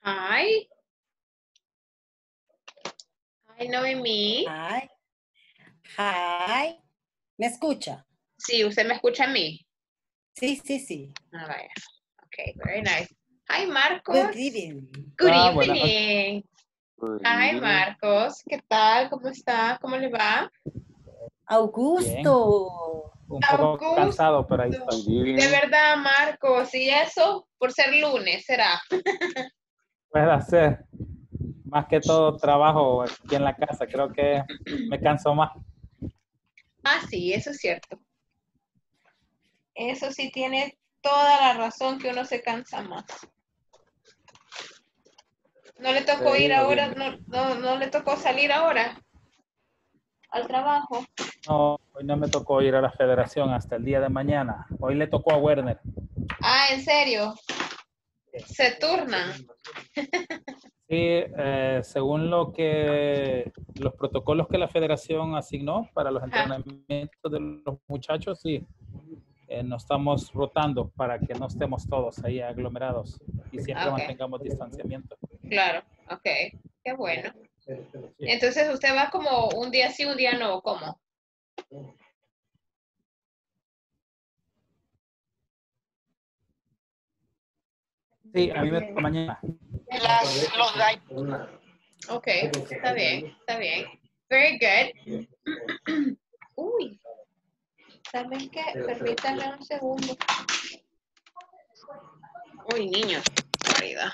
Hi. Hi, Noemi. Hi. Hi. ¿Me escucha? Sí, ¿usted me escucha a mí? Sí, sí, sí. Ah, vaya. Okay, very nice. Hi, Marcos. Good evening. Good Buenas noches. evening. Good Hi, evening. Marcos. ¿Qué tal? ¿Cómo está? ¿Cómo le va? Augusto. Un poco Augusto. cansado, pero ahí estoy. De verdad, Marcos. ¿Y eso? Por ser lunes, ¿será? Puede hacer más que todo trabajo aquí en la casa. Creo que me canso más. Ah, sí, eso es cierto. Eso sí tiene toda la razón que uno se cansa más. ¿No le tocó ir ahora? ¿No le tocó salir ahora al trabajo? No, hoy no me tocó ir a la federación hasta el día de mañana. Hoy le tocó a Werner. Ah, ¿en serio? ¿Se turnan? Sí, según los protocolos que la federación asignó para los entrenamientos de los muchachos, sí, nos estamos rotando para que no estemos todos ahí aglomerados y siempre Ok. mantengamos distanciamiento. Claro, ok. Qué bueno. Sí. Entonces, ¿usted va como un día sí, un día no? ¿Cómo? Sí, a mí me toca mañana. Ok, está bien, está bien. Very good. Uy, ¿saben qué? Permítanme un segundo. Uy, niño, caridad.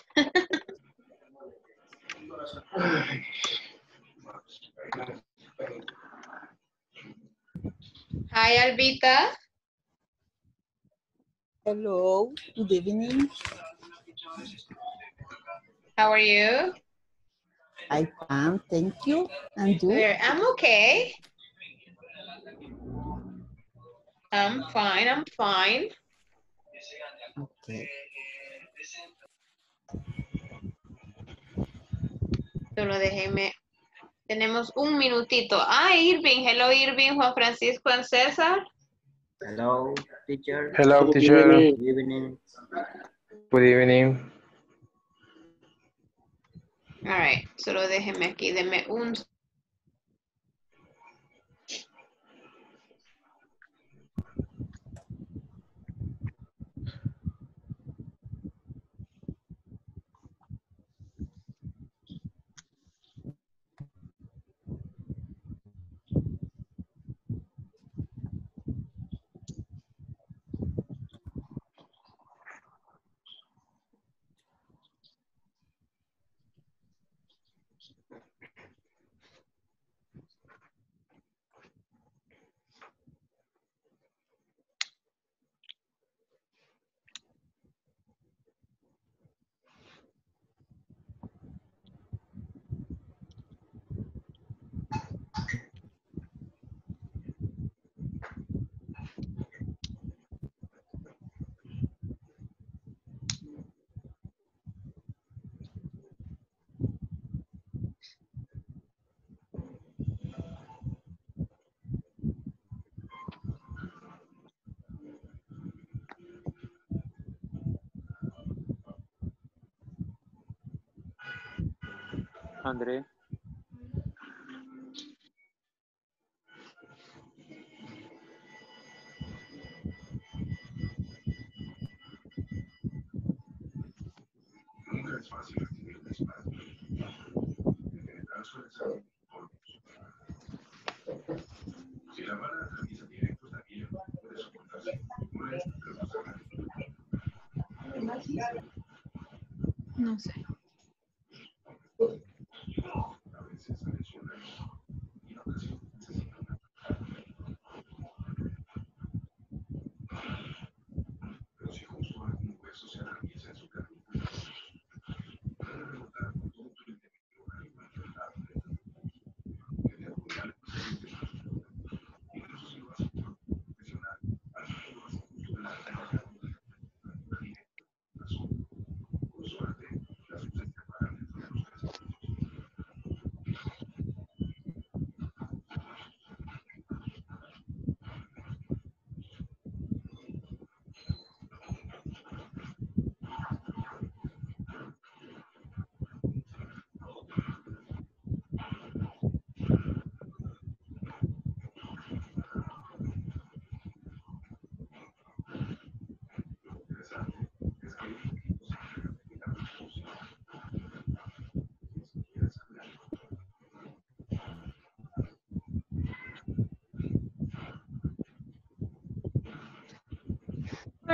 Hi, Albita. Hello, good evening. How are you? I am, thank you. And you? I'm okay. I'm fine, I'm fine. Okay. Solo déjeme. Tenemos un minutito. Ah, Irving. Hello, Irving, Juan Francisco and César. Hello, teacher. Hello, teacher. Good evening. Good evening. All right. Solo déjeme aquí. Deme un. André. No sé.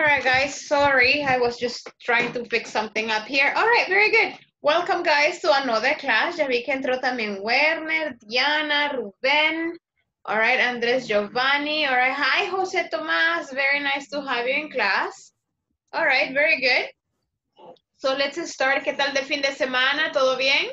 right, guys. Sorry, I was just trying to fix something up here. All right, very good. Welcome, guys, to another class. Ya vi que entró también Werner, Diana, Rubén. All right, Andres, Giovanni. All right, hi, Jose Tomas. Very nice to have you in class. All right, very good. So let's start. ¿Qué tal de fin de semana? ¿Todo bien?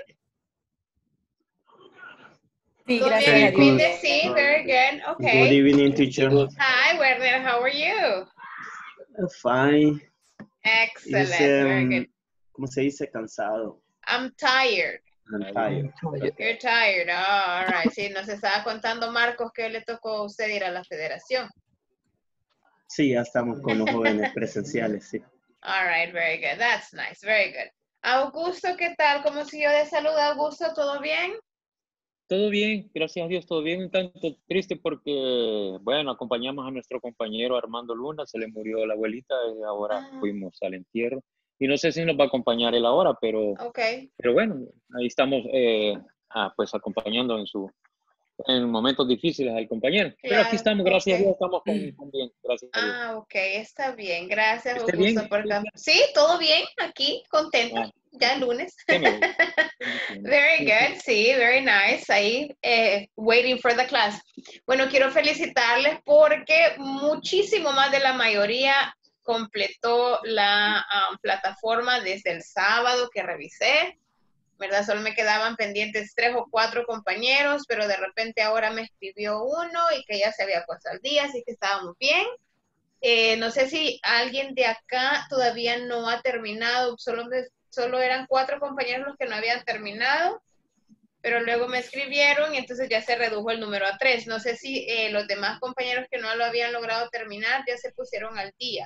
Sí, ¿Todo gracias bien? a El fin Dios. de sí, very good. Good Okay. evening, teacher. Hi, Werner. How are you? Fine. Excellent. Es, Very good. ¿cómo se dice? Cansado. I'm tired. I'm tired. You're tired. Oh, all right. Sí, nos estaba contando Marcos que le tocó a usted ir a la federación. Sí, ya estamos con los jóvenes presenciales, sí. All right, very good. That's nice. Very good. Augusto, ¿qué tal? ¿Cómo siguió de salud, Augusto? ¿Todo bien? Todo bien, gracias a Dios, todo bien. Un tanto triste porque, bueno, acompañamos a nuestro compañero Armando Luna, se le murió la abuelita y ahora fuimos al entierro. Y no sé si nos va a acompañar él ahora, pero Okay. bueno, ahí estamos pues acompañando en momentos difíciles al compañero. Pero aquí Claro, estamos, gracias ok. a Dios, estamos con bien, gracias a Dios. Ah, ok, está bien. Gracias, ¿Esté Augusto, bien? por acá. Sí, todo bien, aquí, contenta. Ah. Ya el lunes. Qué me voy. Very good, sí, very nice. Ahí, waiting for the class. Bueno, quiero felicitarles porque muchísimo más de la mayoría completó la plataforma desde el sábado que revisé, ¿verdad? Solo me quedaban pendientes 3 o 4 compañeros, pero de repente ahora me escribió uno y que ya se había puesto al día, así que estábamos bien. No sé si alguien de acá todavía no ha terminado, solo eran 4 compañeros los que no habían terminado, pero luego me escribieron y entonces ya se redujo el número a 3. No sé si los demás compañeros que no lo habían logrado terminar ya se pusieron al día.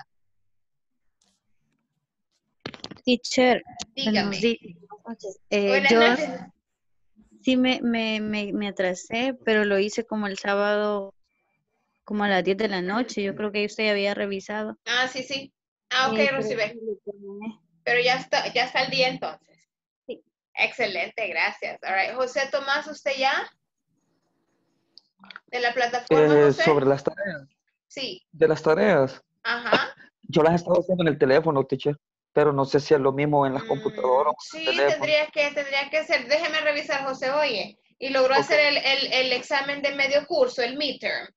Teacher, Dígame. buenas noches. Buenas Yo noches. sí me atrasé, pero lo hice como el sábado, como a las 10 de la noche. Yo creo que usted ya había revisado. Ah, sí, sí. Ah, ok, Pero Rosibel. sí lo terminé. Pero ya está al día entonces. Sí. Excelente, gracias. All right. José Tomás, ¿usted ya? ¿De la plataforma, José? Sobre las tareas, Sí. de las tareas, Ajá. yo las he estado haciendo en el teléfono, teacher, pero no sé si es lo mismo en las computadoras o en Sí, el teléfono. tendría que ser. Déjeme revisar, José, oye. Y logró Ok. hacer el examen de medio curso, el midterm.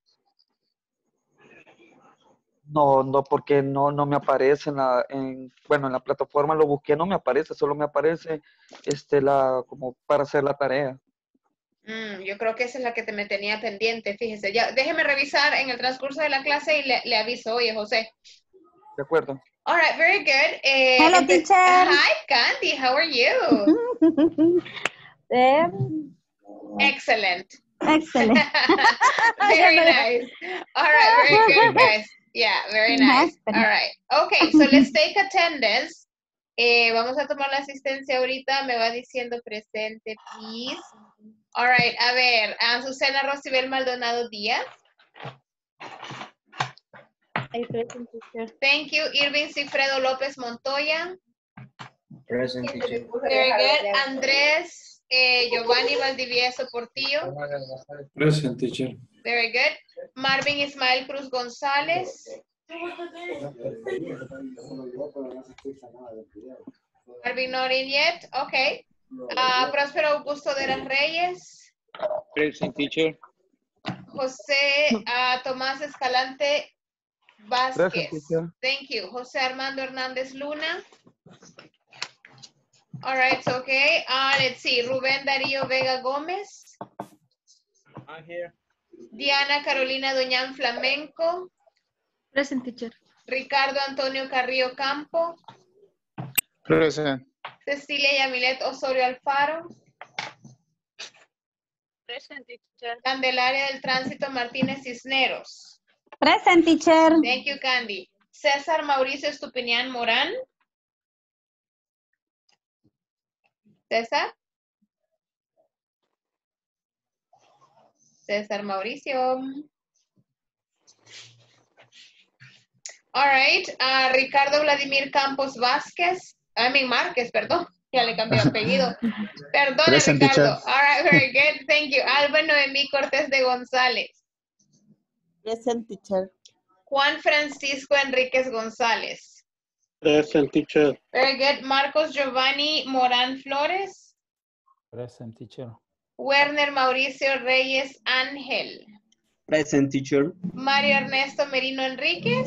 No, porque no me aparece en la plataforma lo busqué, no me aparece, solo me aparece como para hacer la tarea. Yo creo que esa es la que me tenía pendiente, fíjese. Ya, déjeme revisar en el transcurso de la clase y le aviso, oye, José. ¿De acuerdo? All right, very good. Hello, teacher. Hi, Candy. How are you? Excellent. Excellent. Very nice. All right, very good, guys. Yeah, very nice. All right. Okay, so let's take attendance. Vamos a tomar la asistencia ahorita. Me va diciendo presente, please. All right, a ver, Azucena Rosibel Maldonado Díaz. Thank you. Irving Cifredo López Montoya. Present, teacher. Very good. Andrés Giovanni Valdivieso Portillo. Present, teacher. Very good. Marvin Ismael Cruz González. Marvin not in yet. Okay. Próspero Augusto de las Reyes. Present, teacher. José Tomás Escalante Present, Vázquez. teacher. Thank you. José Armando Hernández Luna. All right, okay. Let's see. Rubén Darío Vega Gómez. I'm here. Diana Carolina Doñán Flamenco. Present, teacher. Ricardo Antonio Carrillo Campo. Present. Cecilia Yamilet Osorio Alfaro. Present, teacher. Candelaria del Tránsito Martínez Cisneros. Present, teacher. Thank you, Candy. César Mauricio Estupinián Morán. César. César Mauricio. All right. Ricardo Vladimir Campos Vázquez. Márquez, perdón. Ya le cambié apellido. Perdone, Present, Ricardo. teacher. All right, very good. Thank you. Alba Noemí Cortés de González. Present, teacher. Juan Francisco Enríquez González. Present, teacher. Very good. Marcos Giovanni Morán Flores. Present, teacher. Werner Mauricio Reyes Ángel. Present, teacher. Mario Ernesto Merino Enríquez.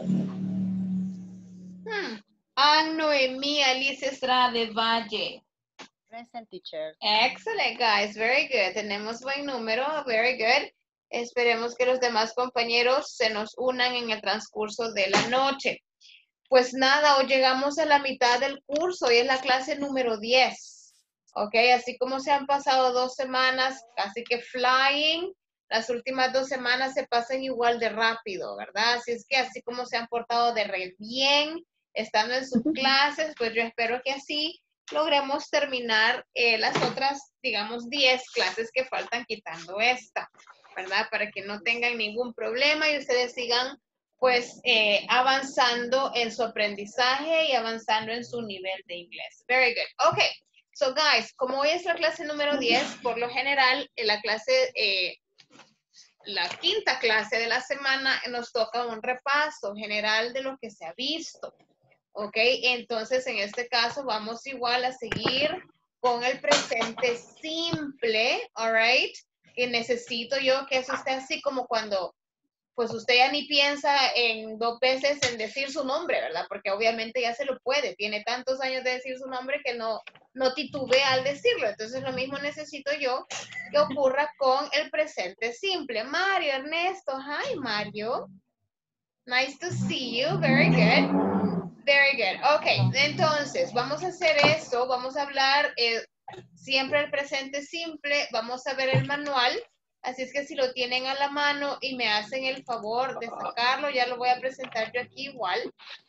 Ann Noemí Alicia Estrada de Valle. Present, teacher. Excellent, guys. Very good. Tenemos buen número. Very good. Esperemos que los demás compañeros se nos unan en el transcurso de la noche. Pues nada, hoy llegamos a la mitad del curso y es la clase número 10. Ok, así como se han pasado 2 semanas, casi que flying, las últimas 2 semanas se pasan igual de rápido, ¿verdad? Así es que así como se han portado de re bien, estando en sus clases, pues yo espero que así logremos terminar las otras, digamos, 10 clases que faltan quitando esta, ¿verdad? Para que no tengan ningún problema y ustedes sigan, pues, avanzando en su aprendizaje y avanzando en su nivel de inglés. Very good. Okay. So, guys, como hoy es la clase número 10, por lo general, en la clase, la quinta clase de la semana, nos toca un repaso general de lo que se ha visto. Ok, entonces en este caso vamos igual a seguir con el presente simple, all right, que necesito yo que eso esté así como cuando, pues usted ya ni piensa en 2 veces en decir su nombre, ¿verdad? Porque obviamente ya se lo puede, tiene tantos años de decir su nombre que no titubea al decirlo. Entonces lo mismo necesito yo que ocurra con el presente simple. Mario, Ernesto, hi Mario. Nice to see you, very good. Very good. Ok, entonces vamos a hacer esto, vamos a hablar siempre el presente simple, vamos a ver el manual, así es que si lo tienen a la mano y me hacen el favor de sacarlo, ya lo voy a presentar yo aquí igual,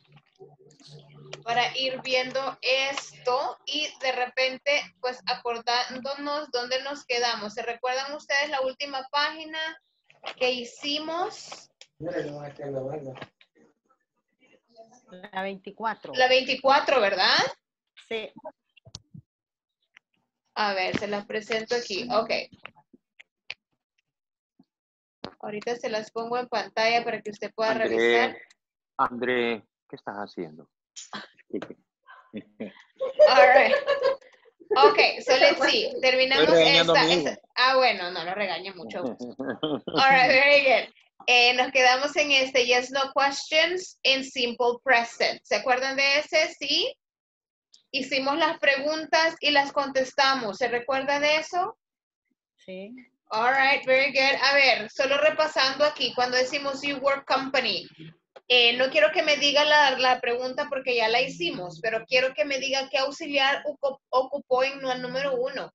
para ir viendo esto y de repente, pues acordándonos dónde nos quedamos. ¿Se recuerdan ustedes la última página que hicimos? La 24. La 24, ¿verdad? Sí. A ver, se las presento aquí. Ok. Ahorita se las pongo en pantalla para que usted pueda revisar. André, ¿qué estás haciendo? All right. Ok, so let's see. Terminamos esta. Bueno, no lo regañe mucho. All right, very good. Nos quedamos en este yes, no questions in simple present. ¿Se acuerdan de ese? Sí. Hicimos las preguntas y las contestamos. ¿Se recuerda de eso? Sí. All right, very good. A ver, solo repasando aquí, cuando decimos you work company, no quiero que me diga la pregunta porque ya la hicimos, pero quiero que me diga qué auxiliar ocupó en el número 1.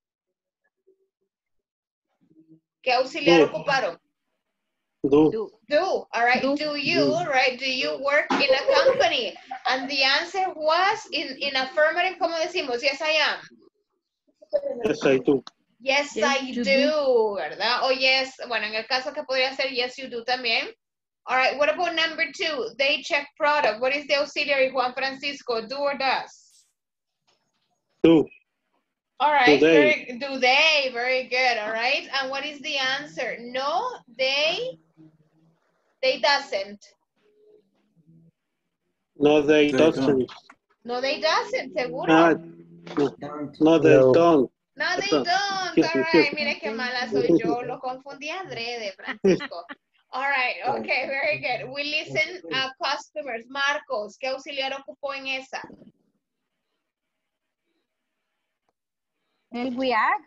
¿Qué auxiliar ocuparon? Do. Do, all right. Do you, right? Do you work in a company? And the answer was in affirmative, ¿cómo decimos? Yes, I am. Yes, I do. Yes, I do, ¿verdad? O yes, bueno, en el caso que podría ser yes, you do también. All right, what about number 2? They check product. What is the auxiliary, Juan Francisco? Do or does? Do. All right, Do they. do they? Very good, all right. And what is the answer? No, they doesn't. No, they doesn't. No, they doesn't, seguro. No, they don't. No, they don't. All right, mire qué mala soy yo. Lo confundí adrede, Francisco. All right, okay, very good. We listen a customers. Marcos, ¿qué auxiliar ocupó en esa? El we are.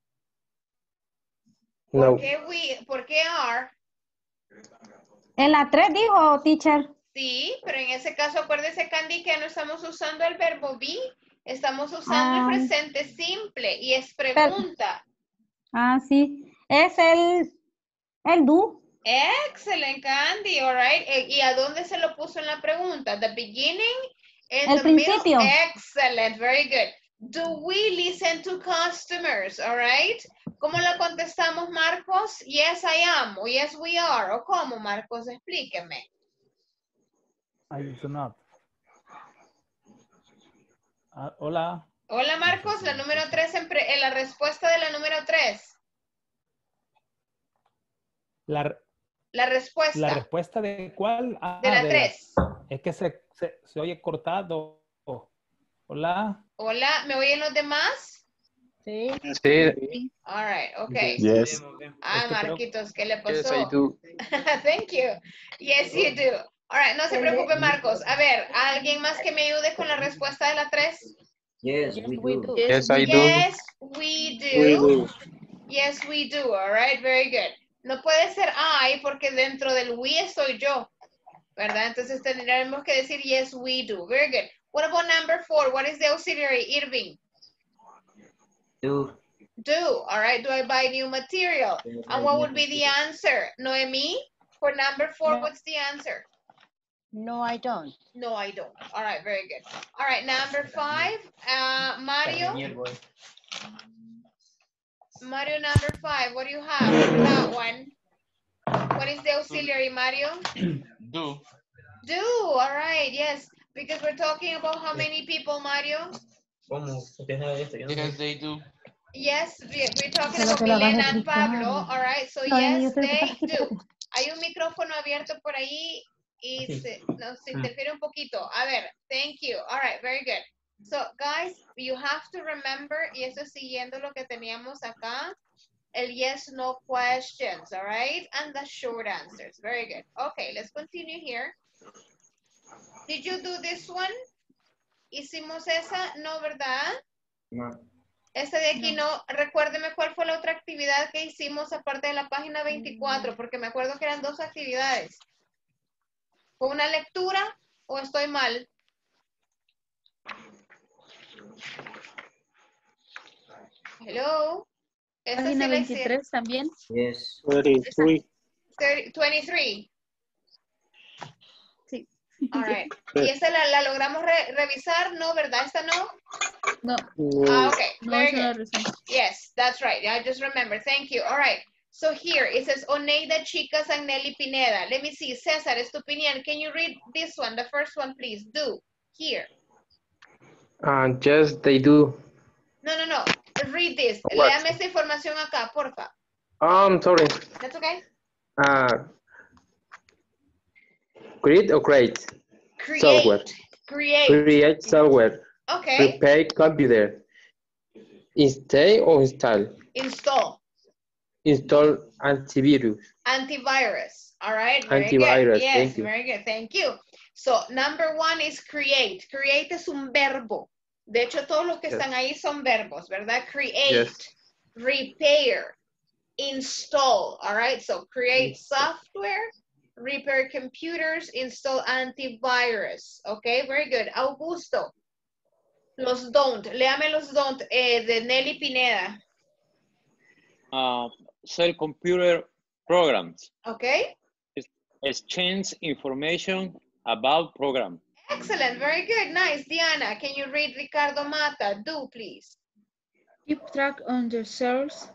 No. ¿Por qué are? En la 3 dijo, teacher. Sí, pero en ese caso, acuérdese, Candy, que no estamos usando el verbo be, estamos usando el presente simple y es pregunta. Sí. Es el do. Excellent, Candy, all right. ¿Y a dónde se lo puso en la pregunta? The beginning? El principio. Middle? Excellent, very good. Do we listen to customers, all right? ¿Cómo lo contestamos, Marcos? Yes, I am, o yes, we are, o cómo, Marcos, explíqueme. I do not. Hola. Hola, Marcos, la número 3, en la respuesta de la número 3. La ¿La respuesta respuesta de cuál? Ah, de la de 3. es que se oye cortado. Hola. Hola, ¿me oyen los demás? Sí. Sí. All right, okay. Yes. Ah, Es que creo- Marquitos, ¿qué le Yes, I pasó? do. Thank you. Yes, you do. All right, no se preocupe, Marcos. A ver, ¿alguien más que me ayude con la respuesta de la 3? Yes, Yes, we we do. do. Yes, I do. Yes, we We do. do. Yes, we do. All right, very good. No puede ser I porque dentro del we estoy yo, ¿verdad? Entonces tendremos que decir yes, we do. Very good. What about number 4? What is the auxiliary, Irving? Do. Do. All right. Do I buy new material? And what would be the answer? Noemi, for number 4, No. what's the answer? No, I don't. No, I don't. All right, very good. All right, number 5, Mario. Mario, number 5, what do you have for that one? What is the auxiliary, Mario? Do. Do. All right, yes. Because we're talking about how many people, Mario? Yes, they do. Yes, we're talking Solo about que lo hagas Milena and explicar. Pablo. All right, so No, Dani, yo yes, quiero que they pases aquí, do. espérate. Hay un micrófono abierto por ahí y nos interfiere un poquito. A ver, thank you. All right, very good. So, guys, you have to remember, y eso es siguiendo lo que teníamos acá, el yes, no questions, all right? And the short answers. Very good. Okay, let's continue here. Did you do this one? ¿Hicimos esa? No, ¿verdad? No. Esta de aquí no. Recuérdeme cuál fue la otra actividad que hicimos aparte de la página 24, porque me acuerdo que eran 2 actividades. ¿Fue una lectura o estoy mal? Hello. Esta Página sí la hice. 23 también. Yes. 33. 23. Sí. All right. ¿Y esta la logramos revisar? No, ¿verdad? ¿Esta no? No, No. Okay. no, Very eso no good. lo resumo. Yes, that's right. I just remember. Thank you. All right. So here it says Oneida Chicas and Nelly Pineda. Let me see. Cesar, es tu opinión. Can you read this one? The first one, please. Do. Here. Yes, they do. No. Read this. What? Léame esta información acá, porfa. Sorry. That's okay. Create or create? Create. Software. Create software. Okay. Repair computer. Install or install? Install. Install antivirus. Antivirus. All right. Very Antivirus, good. Yes, thank you. very good. Thank you. So, number 1 is create. Create es un verbo. De hecho, todos los que Yes. están ahí son verbos, ¿verdad? Create, Yes. repair, install. All right. So, create software, repair computers, install antivirus. Okay, very good. Augusto. Los don't. Léame los don't de Nelly Pineda. Sell computer programs. Okay. Exchange information about program. Excellent. Very good. Nice. Diana, can you read Ricardo Mata? Do, please. Keep track on the sales,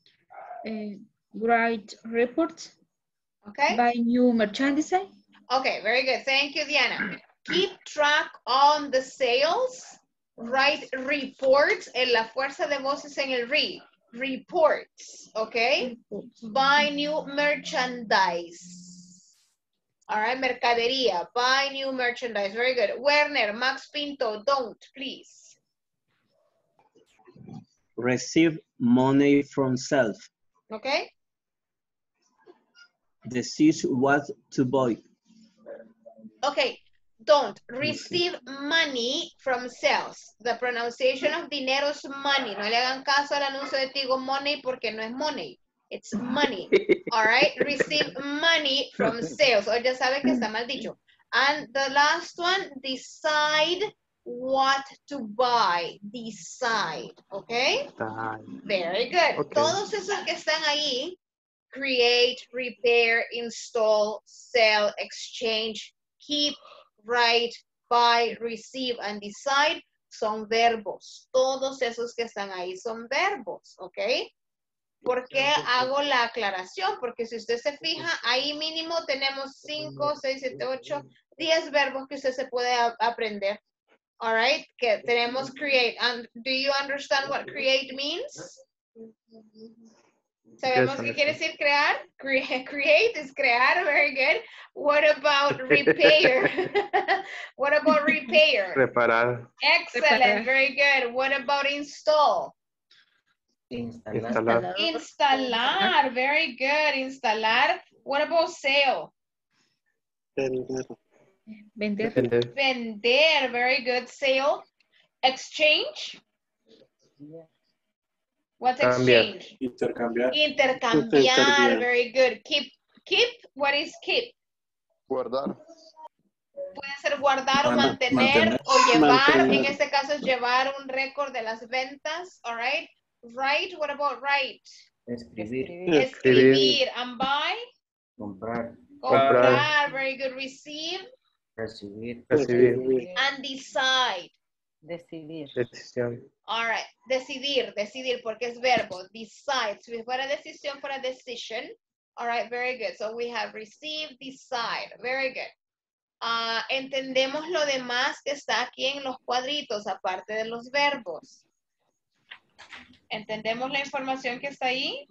write reports, Okay. buy new merchandise. Okay, very good. Thank you, Diana. Keep track on the sales, write reports, en la fuerza de voces en el re, reports, okay? Buy new merchandise. All right, mercadería, buy new merchandise, very good. Werner, Max Pinto, don't, please. Receive money from self. Okay? Decide what to buy. Okay, don't. Receive money from sales. The pronunciation of dinero es money. No le hagan caso al anuncio de Tigo Money porque no es money. It's money. All right? Receive money from sales. O ya sabe que está mal dicho. And the last one, decide what to buy. Decide. Okay? Very good. Okay. Todos esos que están ahí, create, repair, install, sell, exchange, keep, write, buy, receive, and decide, son verbos. Todos esos que están ahí son verbos, ¿ok? ¿Por qué hago la aclaración? Porque si usted se fija, ahí mínimo tenemos 5, 6, 7, 8, 10 verbos que usted se puede aprender. All right, que tenemos create. And do you understand what create means? ¿Sabemos Yes, qué quiere decir crear? Create is crear, very good. What about repair? What about repair? Reparar. Excellent, very good. What about install? Instalar. Instalar, very good. Instalar. What about sale? Vender. Vender. Vender, very good. Sale. Exchange. What's Cambiar. exchange? Intercambiar. Intercambiar, very good. Keep, what is keep? Guardar. Puede ser guardar o mantener o llevar. En este caso es llevar un récord de las ventas. All right. Write, what about write? Escribir. Escribir. And buy? Comprar. Comprar, very good. Receive? Recibir. Recibir. And decide. Decidir. Decisión. All right. Decidir, porque es verbo. Decide. Si fuera decisión, fuera decision. All right, very good. So we have receive, decide. Very good. Entendemos lo demás que está aquí en los cuadritos, aparte de los verbos. ¿Entendemos la información que está ahí?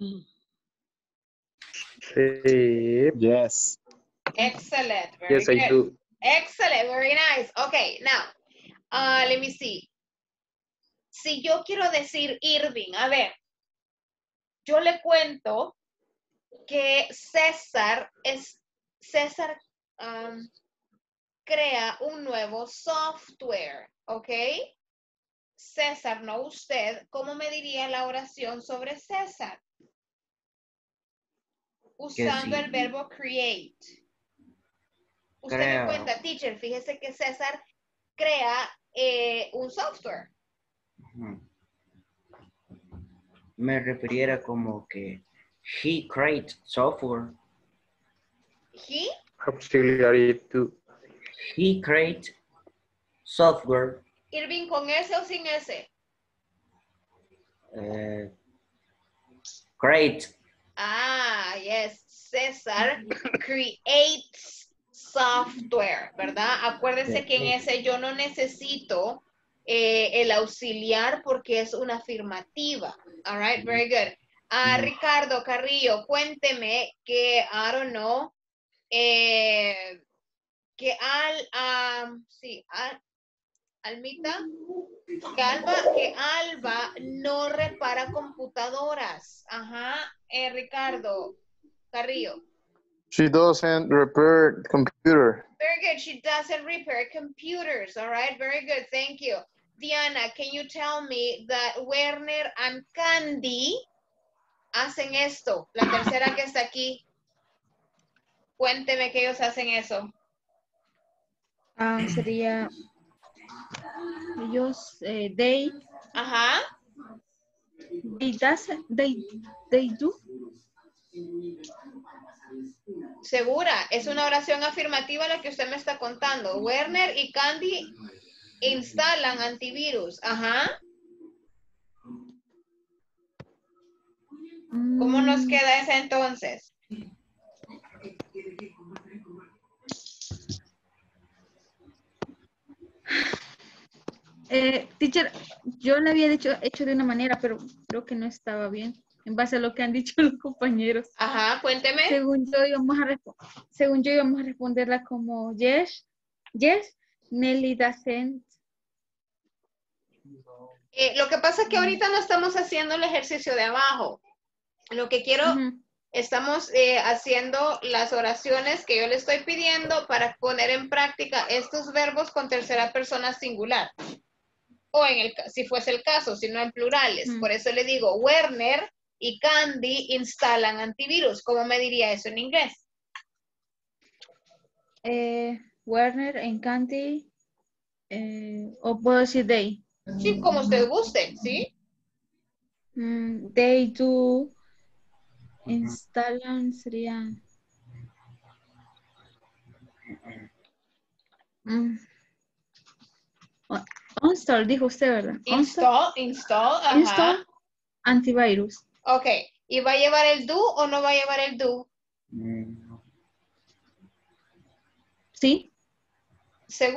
Sí. Yes. Excellent. Very Yes, good. I do. Excellent. Very nice. Okay, now, let me see. Si yo quiero decir Irving, a ver, yo le cuento que César crea un nuevo software, ¿ok? César, no usted. ¿Cómo me diría la oración sobre César? Usando el verbo create. Usted me cuenta, teacher, fíjese que César crea un software. Me refiriera como que he creates software. He? Auxiliary to. He creates software. Irving, ¿con S o sin S? Create. Ah, yes. César creates software, ¿verdad? Acuérdense que en ese yo no necesito el auxiliar porque es una afirmativa. All right, very good. Ricardo Carrillo, cuénteme que, I don't know, que Almita, que Alba no repara computadoras. Ajá, Ricardo Carrillo. She doesn't repair computer. Very good. She doesn't repair computers. All right. Very good. Thank you. Diana, can you tell me that Werner and Candy hacen esto? La tercera que está aquí. Cuénteme que ellos hacen eso. Sería ellos, they. Ajá. They do. Segura, es una oración afirmativa la que usted me está contando. Werner y Candy instalan antivirus. Ajá. ¿Cómo nos queda ese entonces? Teacher, yo lo había hecho de una manera, pero creo que no estaba bien. En base a lo que han dicho los compañeros. Ajá, cuénteme. Según yo íbamos a responderla como yes, Nelly doesn't. Lo que pasa es que ahorita no estamos haciendo el ejercicio de abajo. Lo que quiero, estamos haciendo las oraciones que yo le estoy pidiendo para poner en práctica estos verbos con tercera persona singular. O si fuese el caso, si no en plurales. Por eso le digo, Werner y Candy instalan antivirus. ¿Cómo me diría eso en inglés? Werner and Candy, o puedo decir they. Sí, como usted guste, ¿sí? They do, instalan sería... Install, dijo usted, ¿verdad? Install, ajá. Install antivirus. Ok, ¿y va a llevar el do o no va a llevar el do? Sí.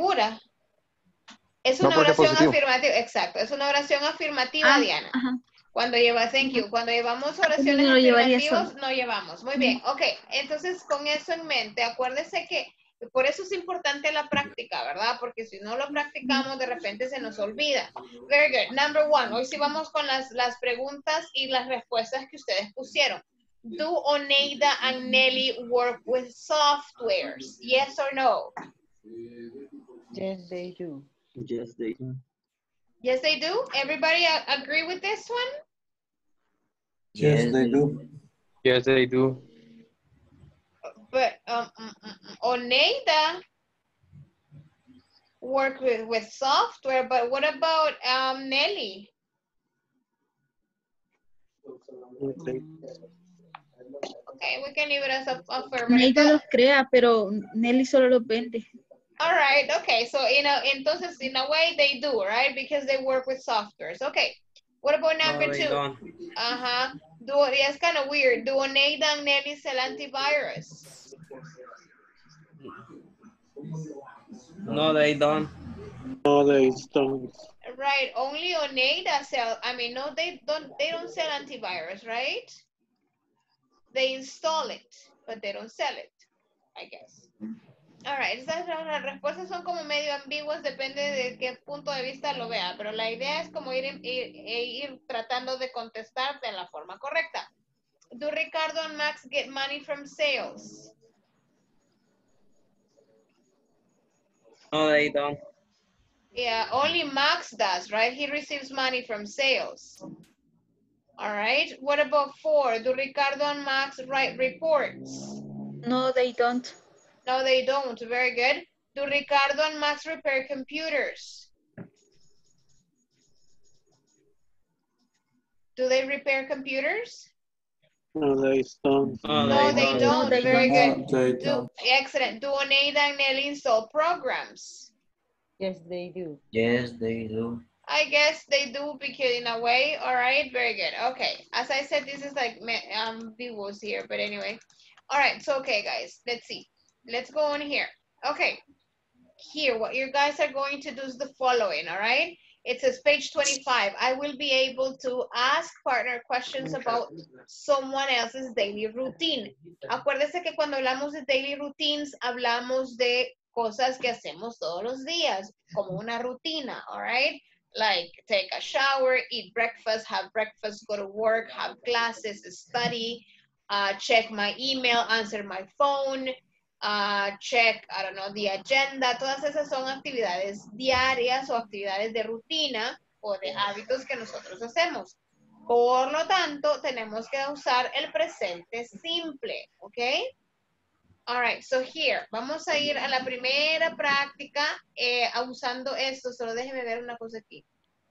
¿Segura? Es una oración afirmativa, exacto, es una oración afirmativa, Diana. Ajá. Cuando thank you. Cuando llevamos oraciones No lo llevaría afirmativas, solo. no llevamos. Muy bien, ok. Entonces, con eso en mente, acuérdese que por eso es importante la práctica, ¿verdad? Porque si no lo practicamos, de repente se nos olvida. Very good. Number one. Hoy sí vamos con las preguntas y las respuestas que ustedes pusieron. Do Oneida and Nelly work with softwares? Yes or no? Yes, they do. Yes, they do. Yes, they do. Everybody agree with this one? Yes, they do. Yes, they do. But Oneida work with software, but what about Nelly? Okay, we can leave it as a affirmative. Neida los crea, pero Nelly solo los vende. All right, okay, so entonces in a way they do, right? Because they work with softwares. Okay, what about number No, they two? don't. Uh-huh. It's kind of weird. Do Oneida and Nelly sell antivirus? No, they don't. No, they don't. Right, only Oneida sell, I mean, no, they don't sell antivirus, right? They install it, but they don't sell it, I guess. All right, las respuestas son como medio ambiguas, depende de qué punto de vista lo vea, pero la idea es como ir tratando de contestar de la forma correcta. Do Ricardo and Max get money from sales? No, they don't. Yeah, only Max does, right? He receives money from sales. All right, what about 4? Do Ricardo and Max write reports? No, they don't. No, they don't. Very good. Do Ricardo and Max repair computers? Do they repair computers? No, they don't. No, they don't. Very good. They don't. Excellent. Do Oneida and Nelly install programs? Yes, they do. Yes, they do. I guess they do because in a way. All right, very good. Okay, as I said, this is like ambiguous here, but anyway. All right, so okay, guys, let's see. Let's go on here. Okay, here, what you guys are going to do is the following, all right? It says page 25. I will be able to ask partner questions about someone else's daily routine. Acuérdese que cuando hablamos de daily routines, hablamos de cosas que hacemos todos los días, como una rutina, all right? Like take a shower, eat breakfast, have breakfast, go to work, have classes, study, check my email, answer my phone, check, I don't know, the agenda. Todas esas son actividades diarias o actividades de rutina o de hábitos que nosotros hacemos. Por lo tanto, tenemos que usar el presente simple, ¿ok? All right, so here, vamos a ir a la primera práctica usando esto. Solo déjeme ver una cosa aquí.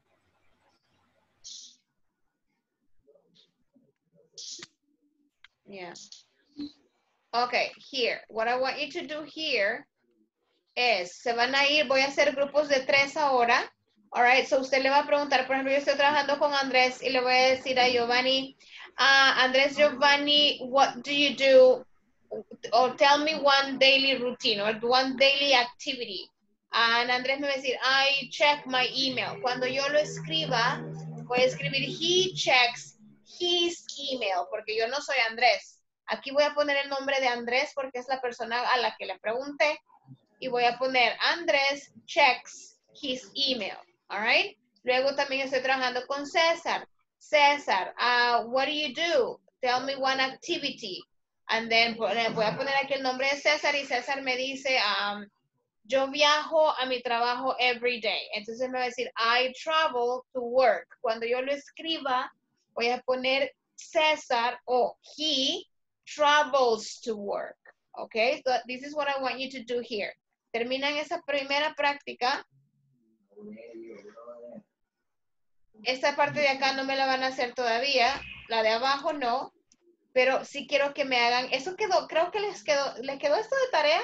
Yeah. Okay, here. What I want you to do here es, se van a ir, voy a hacer grupos de 3 ahora. All right, so usted le va a preguntar, por ejemplo, yo estoy trabajando con Andrés y le voy a decir a Giovanni, Andrés, Giovanni, what do you do? Or tell me one daily routine or one daily activity. And Andrés me va a decir, I check my email. Cuando yo lo escriba, voy a escribir, he checks his email, porque yo no soy Andrés. Aquí voy a poner el nombre de Andrés porque es la persona a la que le pregunté. Y voy a poner, Andrés checks his email. All right. Luego también estoy trabajando con César. César, what do you do? Tell me one activity. And then voy a poner aquí el nombre de César y César me dice, yo viajo a mi trabajo every day. Entonces me va a decir, I travel to work. Cuando yo lo escriba, voy a poner César o he travels to work. Okay, so this is what I want you to do here. Terminan esa primera práctica. Esta parte de acá no me la van a hacer todavía. La de abajo no. Pero sí quiero que me hagan, eso quedó, creo que les quedó esto de tarea.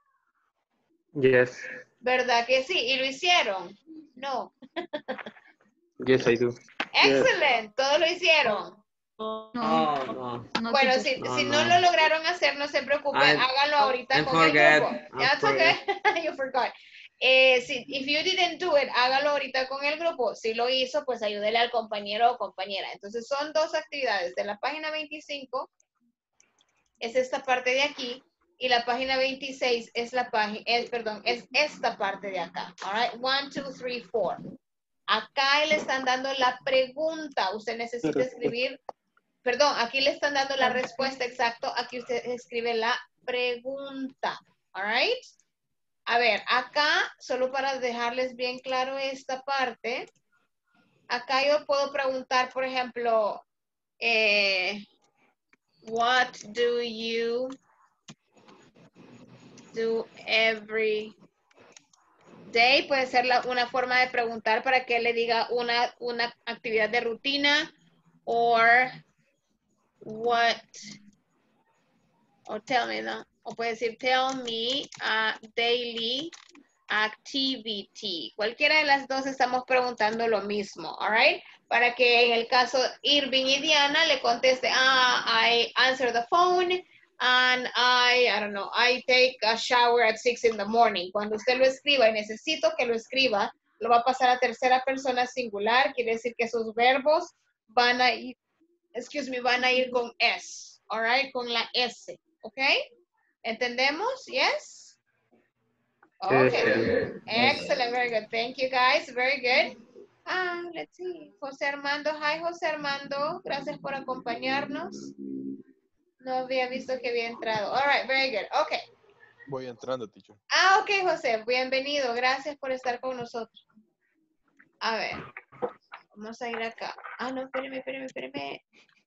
Yes. ¿Verdad que sí? ¿Y lo hicieron? No. Yes, I do. Excelente, todos lo hicieron. No. Bueno, si no lo lograron hacer, no se preocupen, háganlo ahorita con el grupo. That's okay, you forgot. if you didn't do it, hágalo ahorita con el grupo. Si lo hizo, pues ayúdele al compañero o compañera. Entonces son dos actividades. De la página 25 es esta parte de aquí y la página 26 es la página, es esta parte de acá. All right, 1, 2, 3, 4. Acá le están dando la pregunta. Usted necesita escribir, perdón, aquí le están dando la respuesta exacta. Aquí usted escribe la pregunta. All right. A ver, acá, solo para dejarles bien claro esta parte, acá yo puedo preguntar, por ejemplo, what do you do every day? Puede ser una forma de preguntar para que le diga una actividad de rutina, or what, o tell me, ¿no? O puede decir, tell me a daily activity. Cualquiera de las dos estamos preguntando lo mismo, all right? Para que en el caso Irving y Diana le conteste, I answer the phone and I don't know, I take a shower at 6 in the morning. Cuando usted lo escriba y necesito que lo escriba, lo va a pasar a tercera persona singular, quiere decir que sus verbos van a ir, van a ir con S, all right? Con la S, ¿ok? ¿Entendemos? Yes? Okay, excellent, very good. Thank you guys, very good. Let's see, José Armando, hi José Armando, gracias por acompañarnos. No había visto que había entrado. All right, very good, okay. Voy entrando, teacher. Ok, José, bienvenido, gracias por estar con nosotros. A ver, vamos a ir acá. No, espéreme.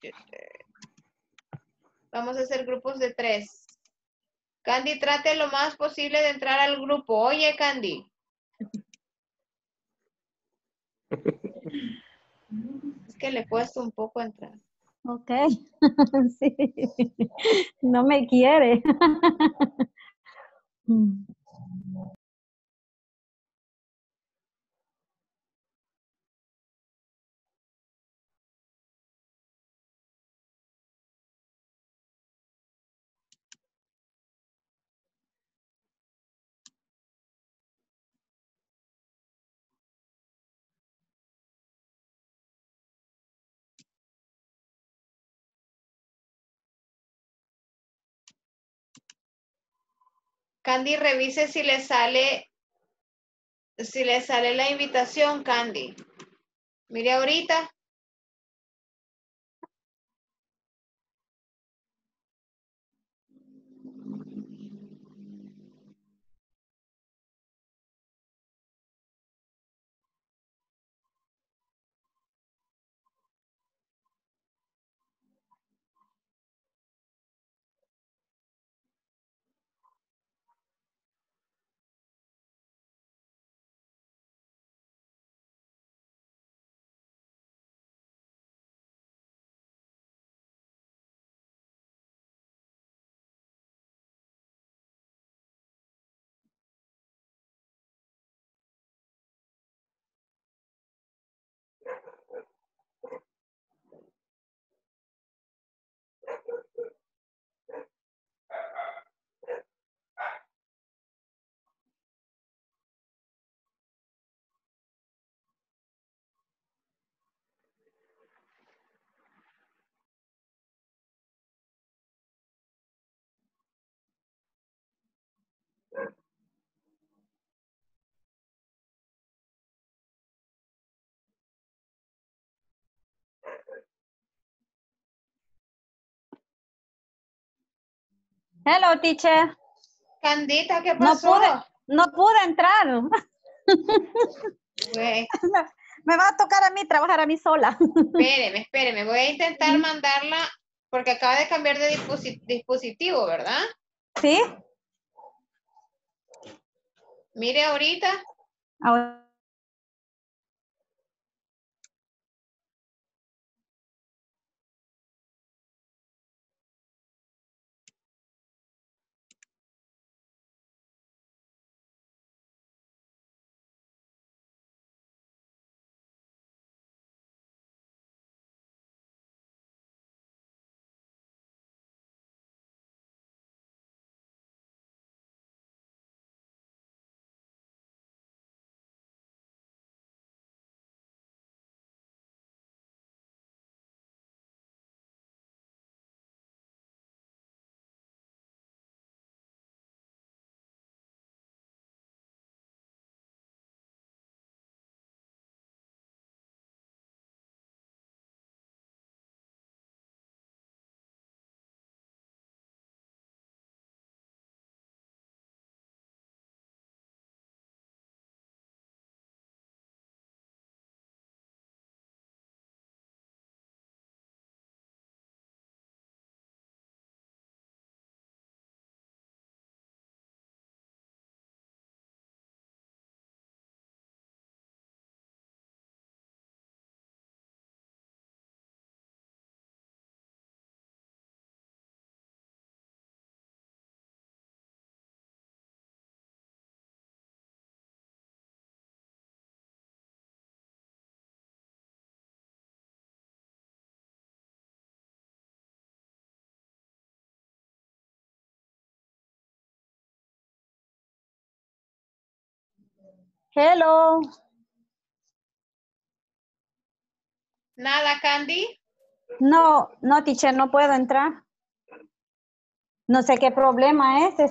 Vamos a hacer grupos de 3. Candy, trate lo más posible de entrar al grupo. Oye, Candy. Es que le cuesta un poco entrar. Ok. Sí. No me quiere. Candy, revise si le sale la invitación, Candy. Mire ahorita. Hello, teacher. Candita, ¿qué pasó? No pude entrar. Güey. Me va a tocar a mí trabajar a mí sola. Espéreme. Voy a intentar mandarla porque acaba de cambiar de dispositivo, ¿verdad? Sí. Mire ahorita. Ahora. Hello. Nada, Candy. No, no, teacher, no puedo entrar. No sé qué problema es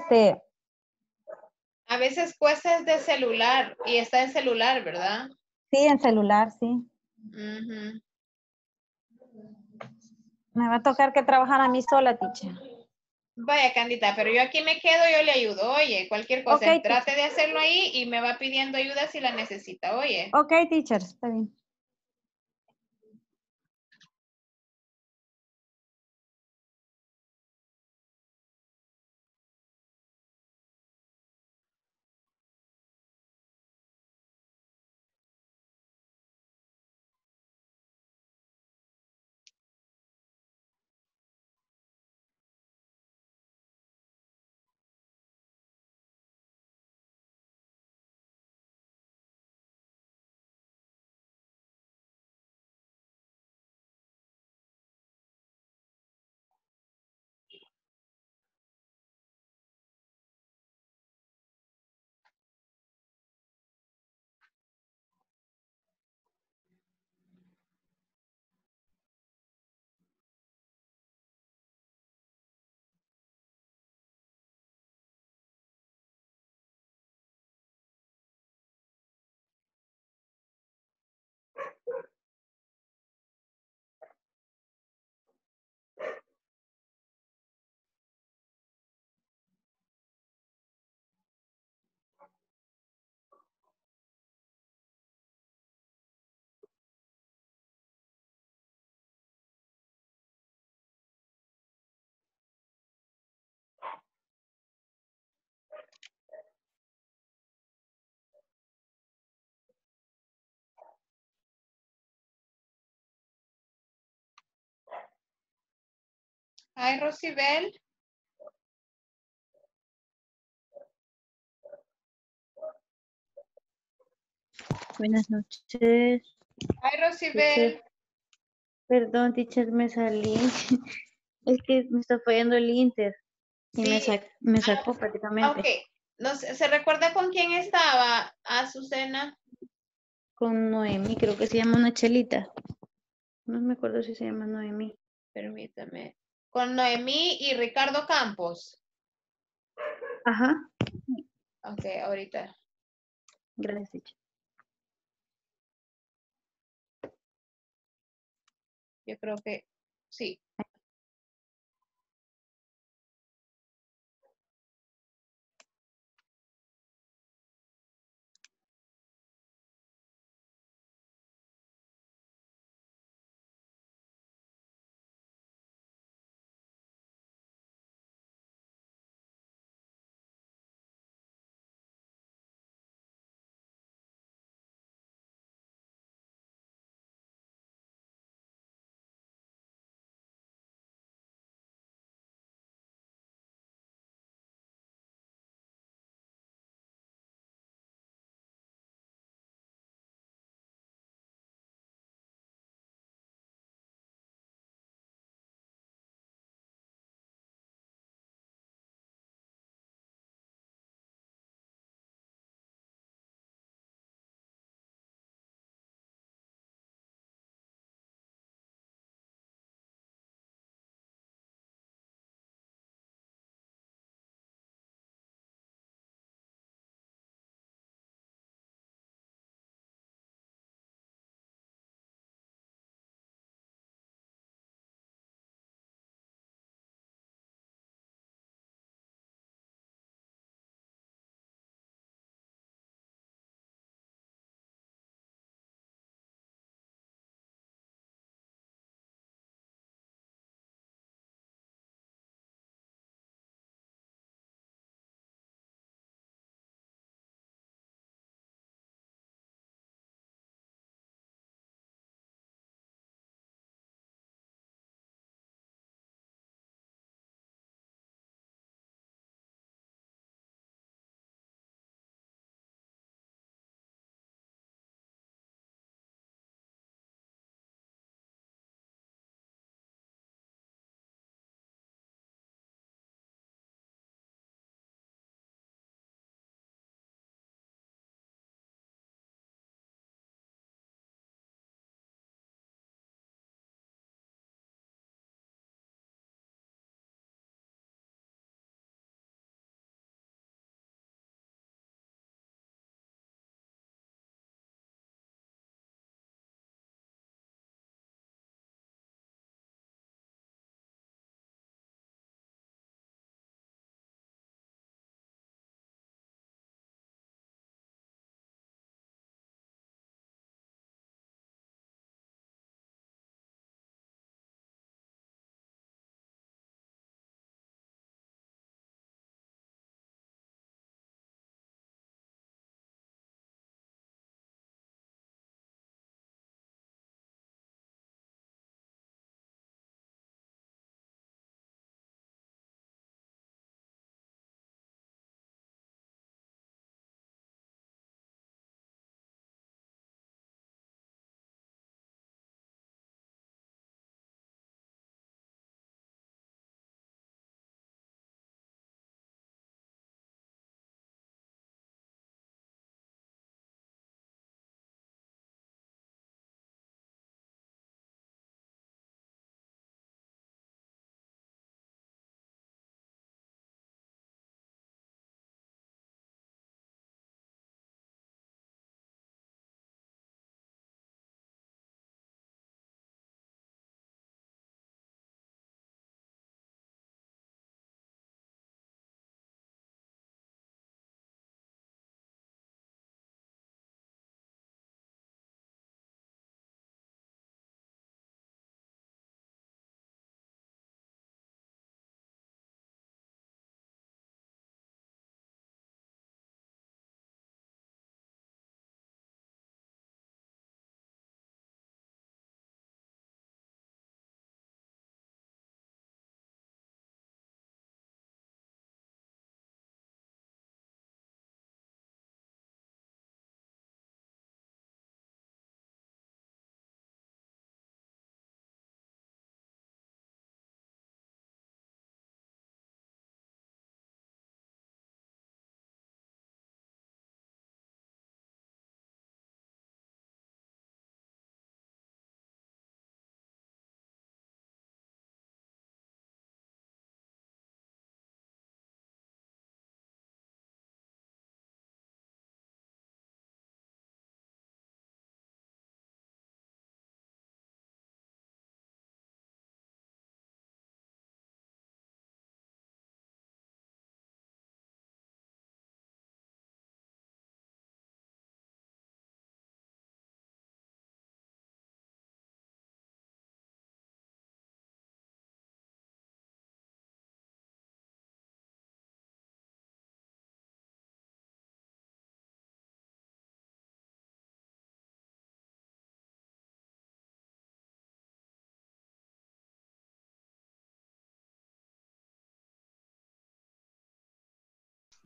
A veces cuesta es de celular y está en celular, ¿verdad? Sí, en celular, sí. Ujú. Me va a tocar que trabajar a mí sola, teacher. Vaya, Candita, pero yo aquí me quedo, yo le ayudo. Oye, cualquier cosa, Ok, trate de hacerlo ahí y me va pidiendo ayuda si la necesita. Oye. Ok, teacher, está bien. Hi, Rosibel. Buenas noches. Hi, Rosibel. Teacher. Perdón, teacher, me salí. Es que me está fallando el Inter. Y Sí. me sacó prácticamente. Ok. No sé, ¿se recuerda con quién estaba, Azucena? Con Noemí, creo que se llama una chelita. No me acuerdo si se llama Noemí. Permítame. Con Noemí y Ricardo Campos. Ajá. Ok, ahorita. Gracias, teacher. Yo creo que sí.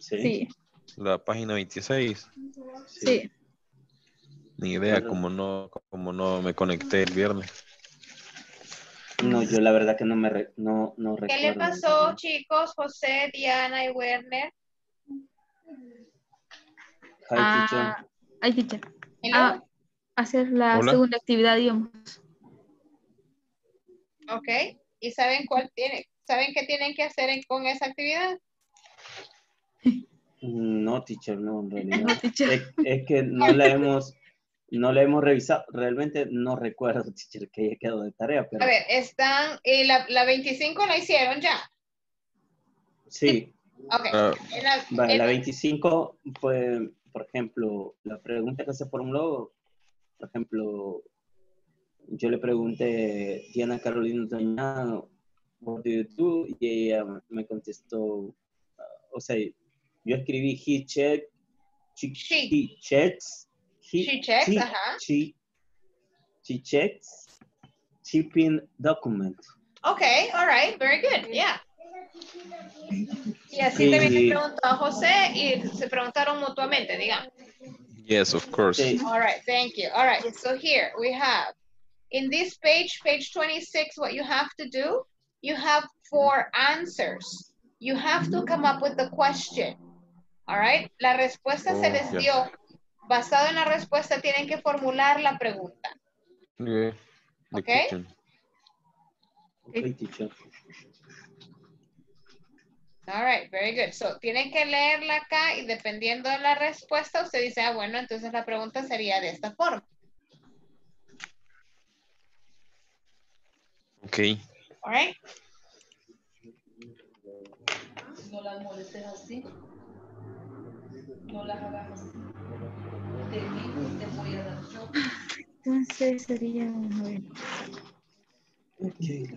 Sí, La página 26. sí. Ni idea, como no me conecté el viernes. No, yo la verdad que no ¿Qué le recuerdo. pasó, chicos? José, Diana y Werner. Hi, teacher. Ay, teacher. Hello. Hacer la Hola. segunda actividad, digamos. Ok. ¿Y saben saben qué tienen que hacer con esa actividad? No, teacher, no, en realidad. No, teacher. Es que no la hemos revisado. Realmente no recuerdo, teacher, que haya quedado de tarea, pero A ver, la 25 la hicieron ya. sí. Ok. Vale, la 25 fue, por ejemplo, la pregunta que se formuló, por ejemplo, yo le pregunté Diana Carolina Doña, what do you do? Y ella me contestó, o sea, yo escribí he checks, ajá. she checks shipping document. Okay, all right, very good, yeah. Y así también le preguntó a José y se preguntaron mutuamente, digamos. Yes, of course. All right, thank you. All right, so here we have, in this page 26, what you have to do, you have 4 answers. You have to come up with the question. All right, la respuesta se les dio. Basado en la respuesta tienen que formular la pregunta. Yeah. The Okay? question. Okay, teacher. All right, very good. So, tienen que leerla acá y dependiendo de la respuesta, usted dice, bueno, entonces la pregunta sería de esta forma. Okay. All right. No las molestes así. No las hagas así. De mí te voy a dar yo. Entonces sería, a ver. Okay.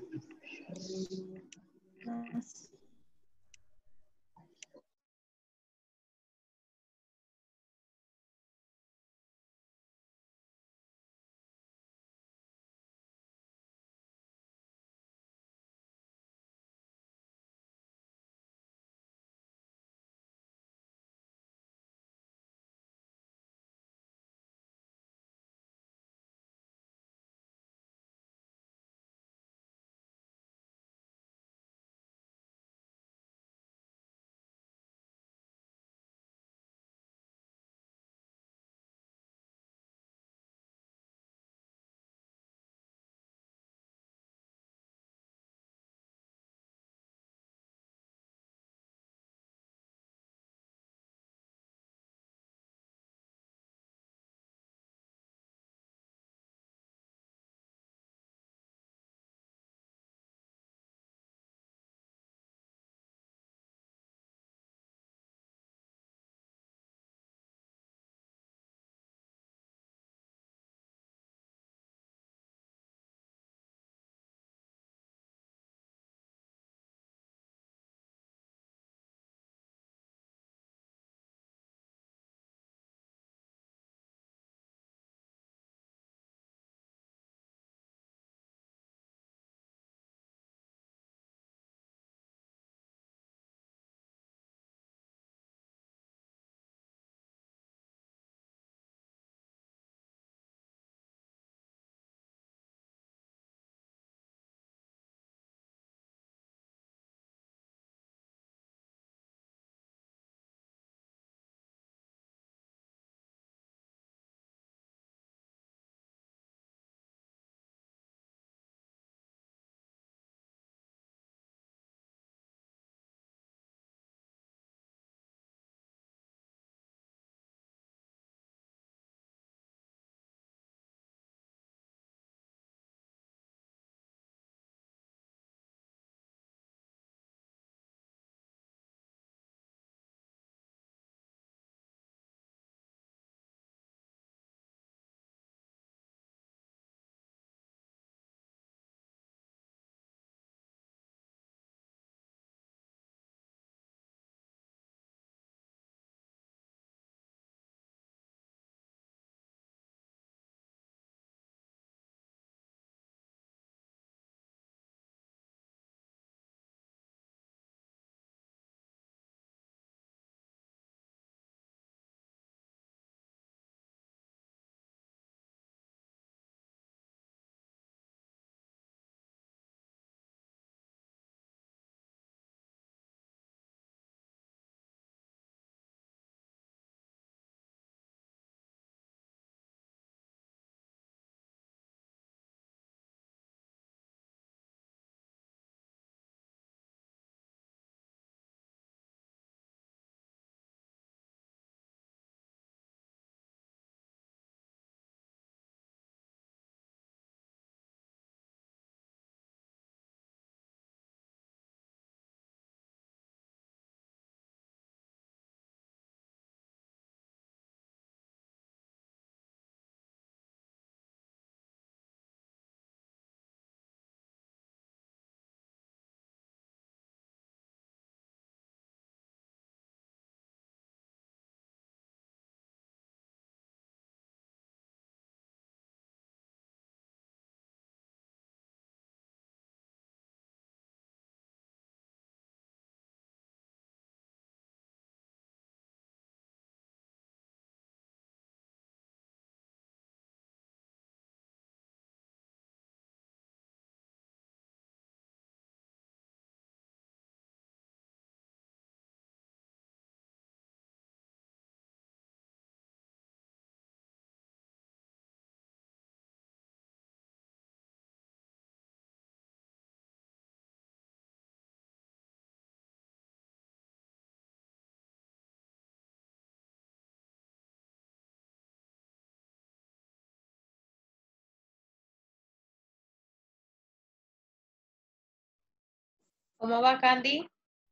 ¿Cómo va, Candy?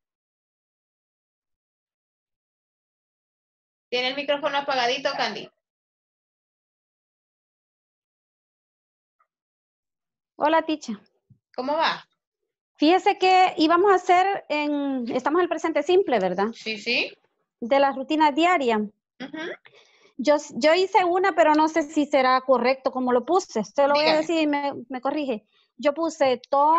¿Tiene el micrófono apagadito, Candy? Hola, teacher. ¿Cómo va? Fíjese que íbamos a hacer estamos en el presente simple, ¿verdad? Sí, sí. De la rutina diaria. Ujú. Yo hice una, pero no sé si será correcto como lo puse. Se lo voy a Dígame. decir y me corrige. Yo puse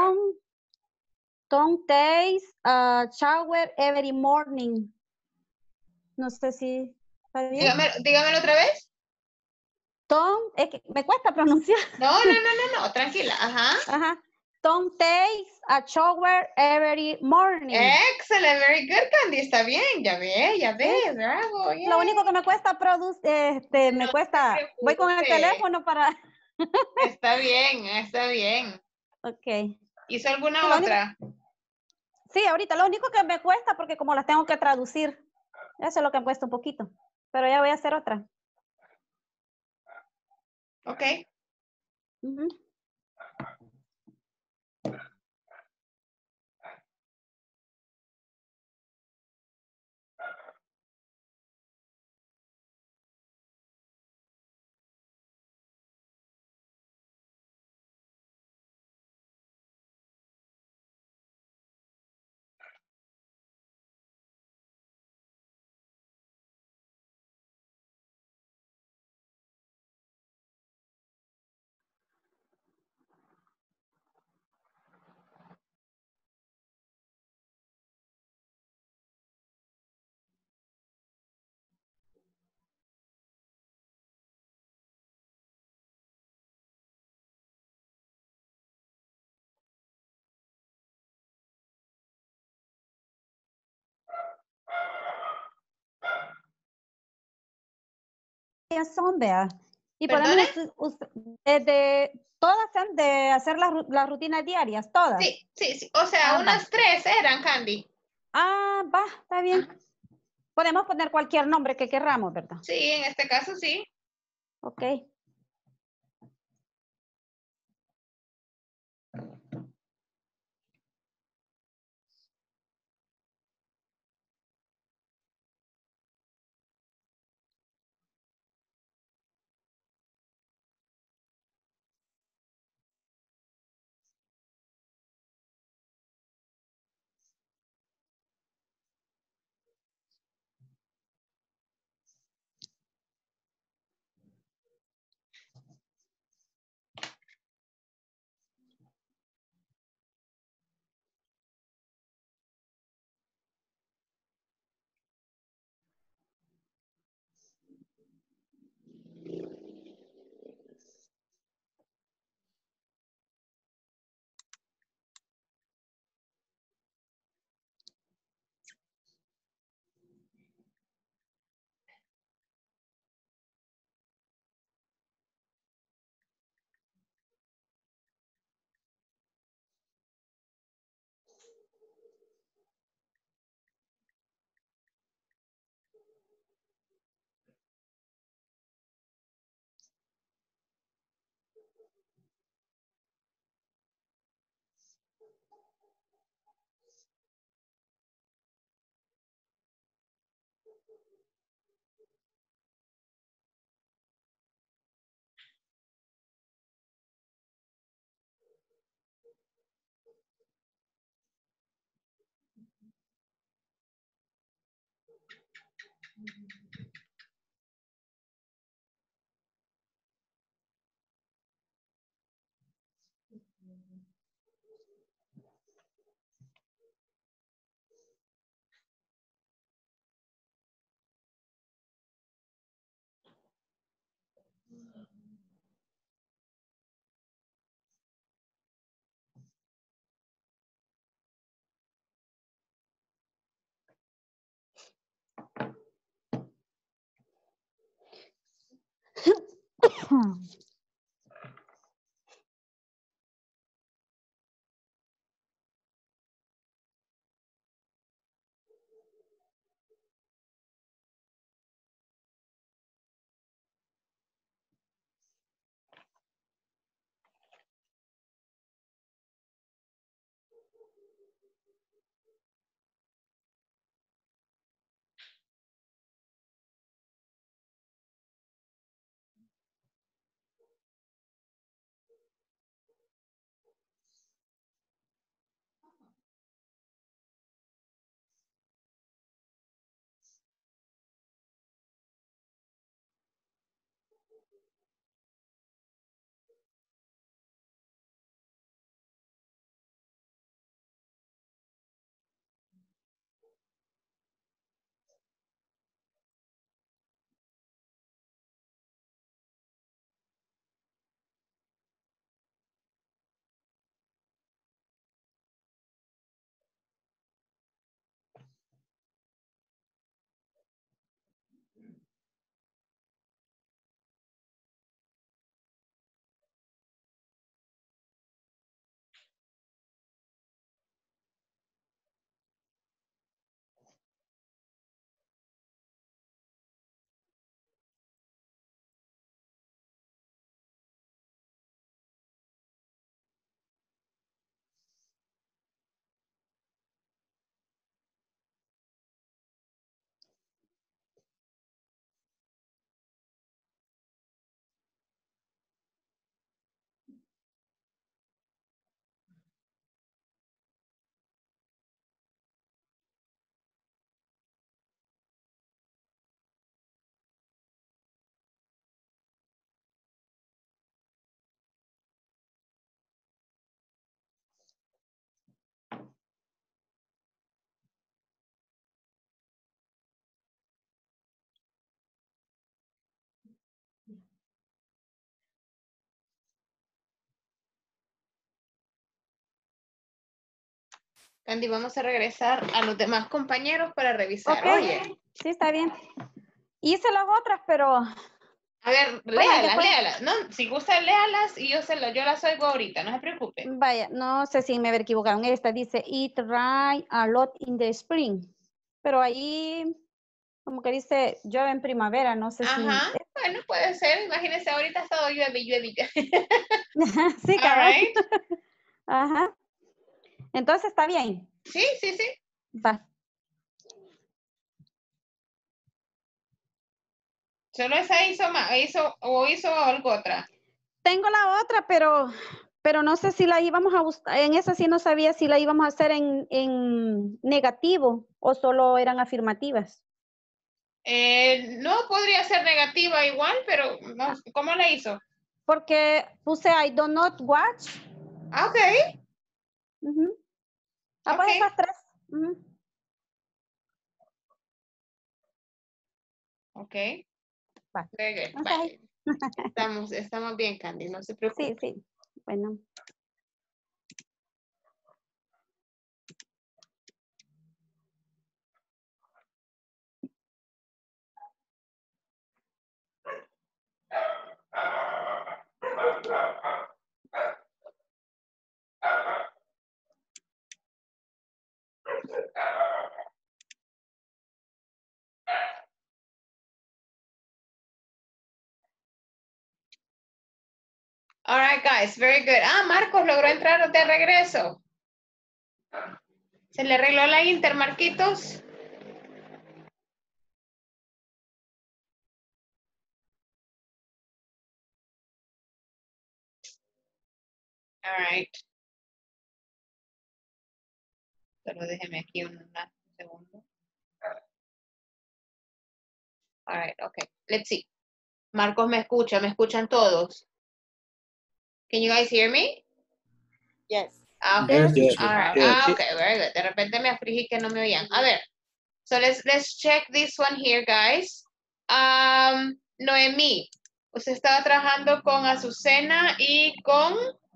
takes a shower every morning. No sé si está bien. Dígamelo otra vez. Es que me cuesta pronunciar. No, tranquila. Ajá. Ajá. Tom takes a shower every morning. Excellent, very good, Candy. Está bien, ya ve, ¿Sí? bravo. Lo único que me cuesta me cuesta, voy con el preocupe. teléfono para. Está bien. Ok. ¿Hizo alguna Sí, otra? Sí, ahorita lo único que me cuesta, porque como las tengo que traducir, eso es lo que me cuesta un poquito. Pero ya voy a hacer otra. Ok. Ujú. Son, vea. Y ¿Perdone? podemos, todas han de hacer las rutinas diarias, todas. Sí. O sea, unas 3 eran, Candy. Va, está bien. Podemos poner cualquier nombre que querramos, ¿verdad? Sí, en este caso sí. Ok. Candy, vamos a regresar a los demás compañeros para revisar. Ok, Oye. sí, está bien. Hice las otras, pero... A ver, Vaya, léalas, después- léalas. No, si gusta, léalas y yo las oigo ahorita, no se preocupe. Vaya, no sé si me haber equivocado en esta. Dice, it rain a lot in the spring. Pero ahí, como que dice, llueve en primavera, no sé Ajá, si... bueno, puede ser. Imagínense, ahorita ha estado llueve. Sí, All cabal. right. Ajá. Entonces está bien. Sí. Va. Solo esa hizo algo otra. Tengo la otra, pero no sé si la íbamos a buscar. En esa sí no sabía si la íbamos a hacer en negativo o solo eran afirmativas. No podría ser negativa igual, pero no, ¿cómo la hizo? Porque puse I do not watch. Ah, ok. Ujú. Pues Ok. esas tres. Ujú. Ok. Va. Very good. Ok. Vale. Estamos bien, Candy, no se preocupe. Sí. Bueno. All right, guys, very good. Marcos logró entrar de regreso. ¿Se le arregló la Inter, Marquitos? All right. Solo déjeme aquí un segundo. All right, okay. Let's see. Marcos me escuchan todos. Can you guys hear me? Yes. Okay. Yes, teacher. All right. Yes. Okay, very good. De repente me afligí que no me oían. A ver. So let's check this one here, guys. Noemí, usted estaba trabajando con Azucena y con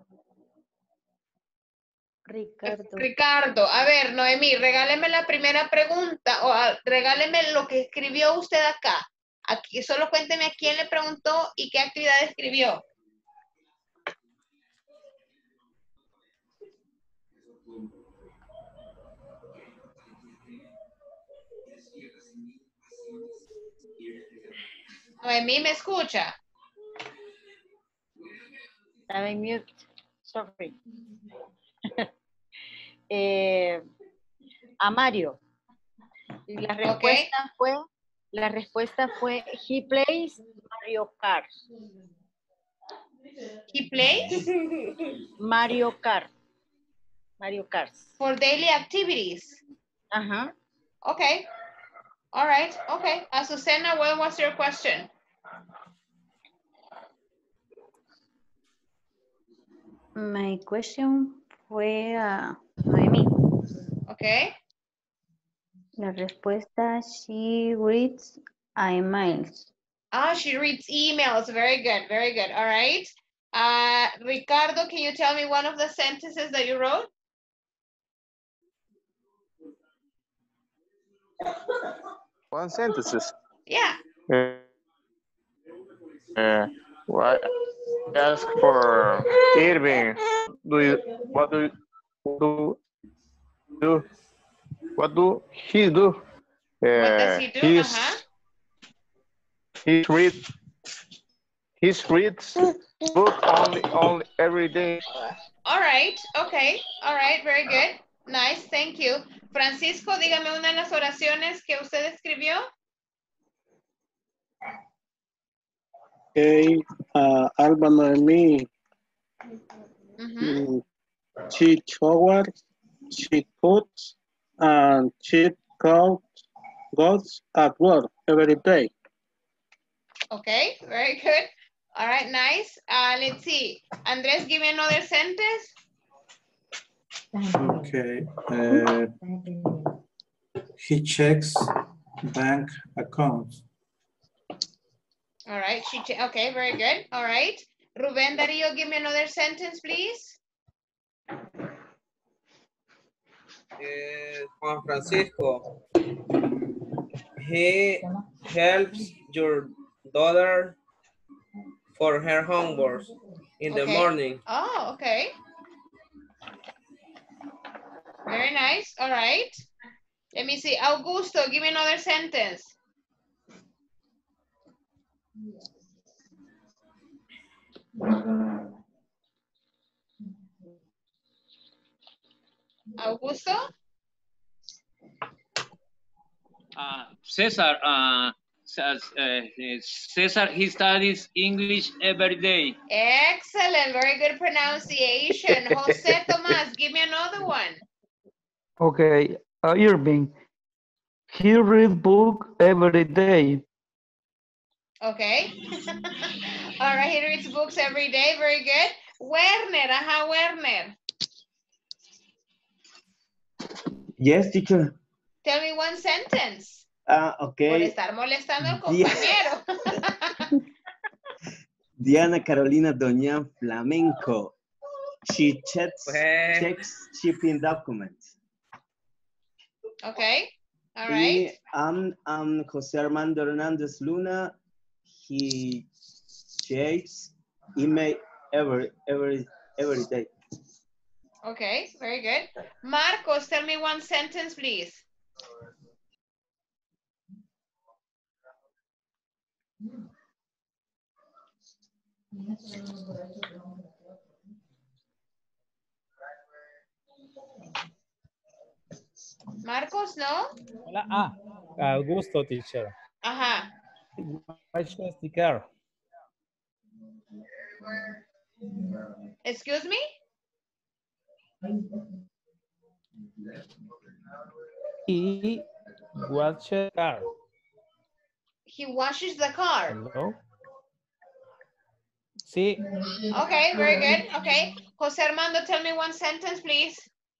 Ricardo. A ver, Noemí, regáleme la primera pregunta o regáleme lo que escribió usted acá. Aquí, solo cuénteme a quién le preguntó y qué actividad escribió. Noemí, ¿me escucha? Estaba en mute. Sorry. A Mario. Y la respuesta fue he plays Mario Kart. He plays? Mario Kart. Mario Kart. For daily activities. Ajá. Okay. All right. Okay. Azucena, what was your question? My question fue a Noemí. Okay. La respuesta, she reads emails. She reads emails. Very good. Very good. All right. Ricardo, can you tell me one of the sentences that you wrote? One sentences. Yeah. What? Ask for Irving. What do he do? What does he do? He reads book only every day. All right. Okay. All right. Very good. Nice. Thank you. Francisco, dígame una de las oraciones que usted escribió. Okay. Alba Noemi. She showers, she cooks, and she goes at work every day. Okay. Very good. All right. Nice. Let's see. Andres, give me another sentence. Okay. He checks bank accounts. All right. Okay. Very good. All right. Ruben Darío, give me another sentence, please. Juan Francisco. He helps your daughter for her homework in the morning. Oh, okay. Very nice. All right. Let me see. Augusto, give me another sentence. Augusto? Cesar, Cesar, he studies English every day. Excellent. Very good pronunciation. Jose Tomas, give me another one. Okay, Irving. He reads book every day. Okay. All right, he reads books every day. Very good. Werner, Werner. Yes, teacher. Tell me one sentence. Okay. Por estar molestando al compañero. Diana Carolina Doña Flamenco. She checks shipping documents. Okay. All right. I'm Jose Armando Hernandez Luna. He checks email every day. Okay, very good. Marcos, tell me one sentence, please. Marcos, no? Hola. Augusto, teacher. Ajá. Watches the car. Excuse me? He watches the car. He washes the car. Hello? Sí. Okay, very good. Okay. Jose Armando, tell me one sentence, please.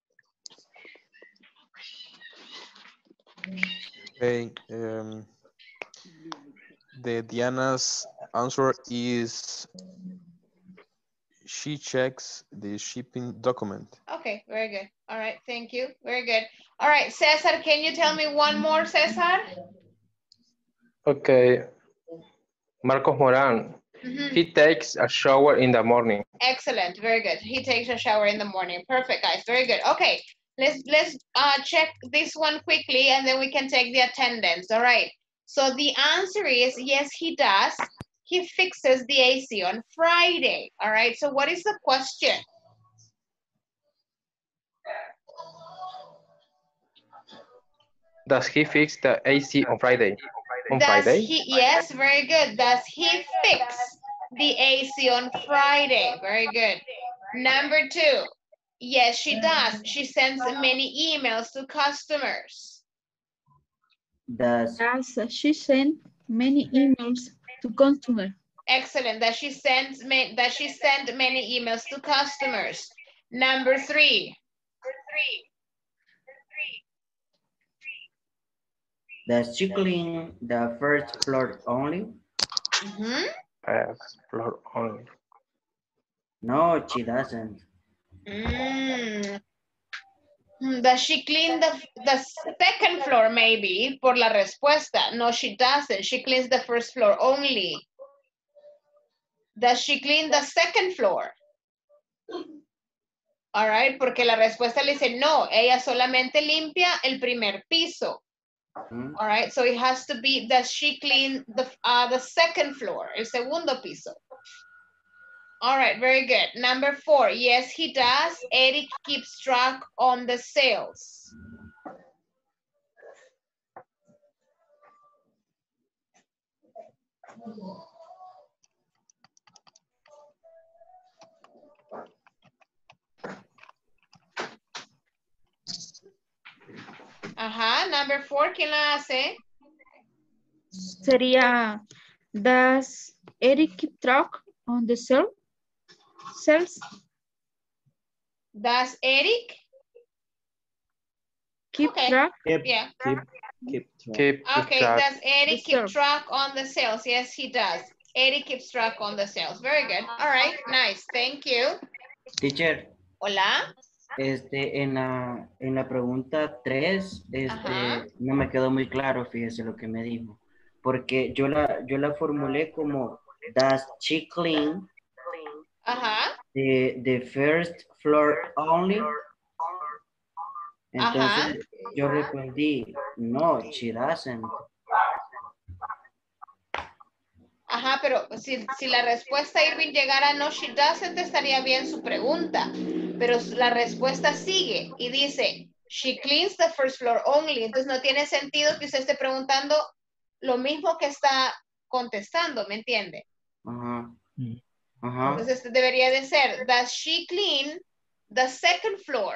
Okay. The Diana's answer is she checks the shipping document. Okay, very good. All right, thank you. Very good. All right, Cesar, can you tell me one more, Cesar? Okay. Marcos Moran. He takes a shower in the morning. Excellent, very good. He takes a shower in the morning. Perfect, guys, very good. Okay, let's check this one quickly and then we can take the attendance. All right, so the answer is yes, he does. He fixes the AC on Friday. All right, so what is the question? Does he fix the AC on Friday? Yes, very good. Does he fix the AC on Friday? Very good. Number 2. Yes, she does. She sends many emails to customers. Does she send many emails to customers? Excellent. Does she send many emails to customers? Number 3. Does she clean the first floor only? Floor only. No, she doesn't. Does she clean the second floor maybe? Por la respuesta. No, she doesn't. She cleans the first floor only. Does she clean the second floor? All right, porque la respuesta le dice no, ella solamente limpia el primer piso. All right, so it has to be, does she clean the second floor, el segundo piso? All right, very good. Number 4, yes, he does. Eric keeps track on the sales. Ajá, number 4, ¿quién la hace? Sería, does Eric keep track on the sales? Does Eric keep track? Yeah. Keep Okay, track. does Eric keep track on the sales? Yes, he does. Eric keeps track on the sales. Very good. All right, nice. Thank you. Teacher. Hola. En la pregunta 3, no me quedó muy claro, fíjese lo que me dijo. Porque yo la formulé como, does she clean the first floor only? Entonces yo respondí, no, she doesn't. Ajá, pero si la respuesta Irving llegara no, she doesn't, estaría bien su pregunta. Pero la respuesta sigue y dice, she cleans the first floor only. Entonces no tiene sentido que usted esté preguntando lo mismo que está contestando, ¿me entiende? Ajá. Entonces debería de ser, does she clean the second floor?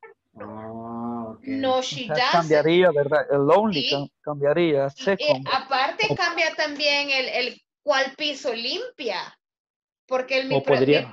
No, she doesn't. Cambiaría, ¿verdad? El only Sí. cambiaría. Second. Aparte cambia también el cuál piso limpia. Porque el O podría,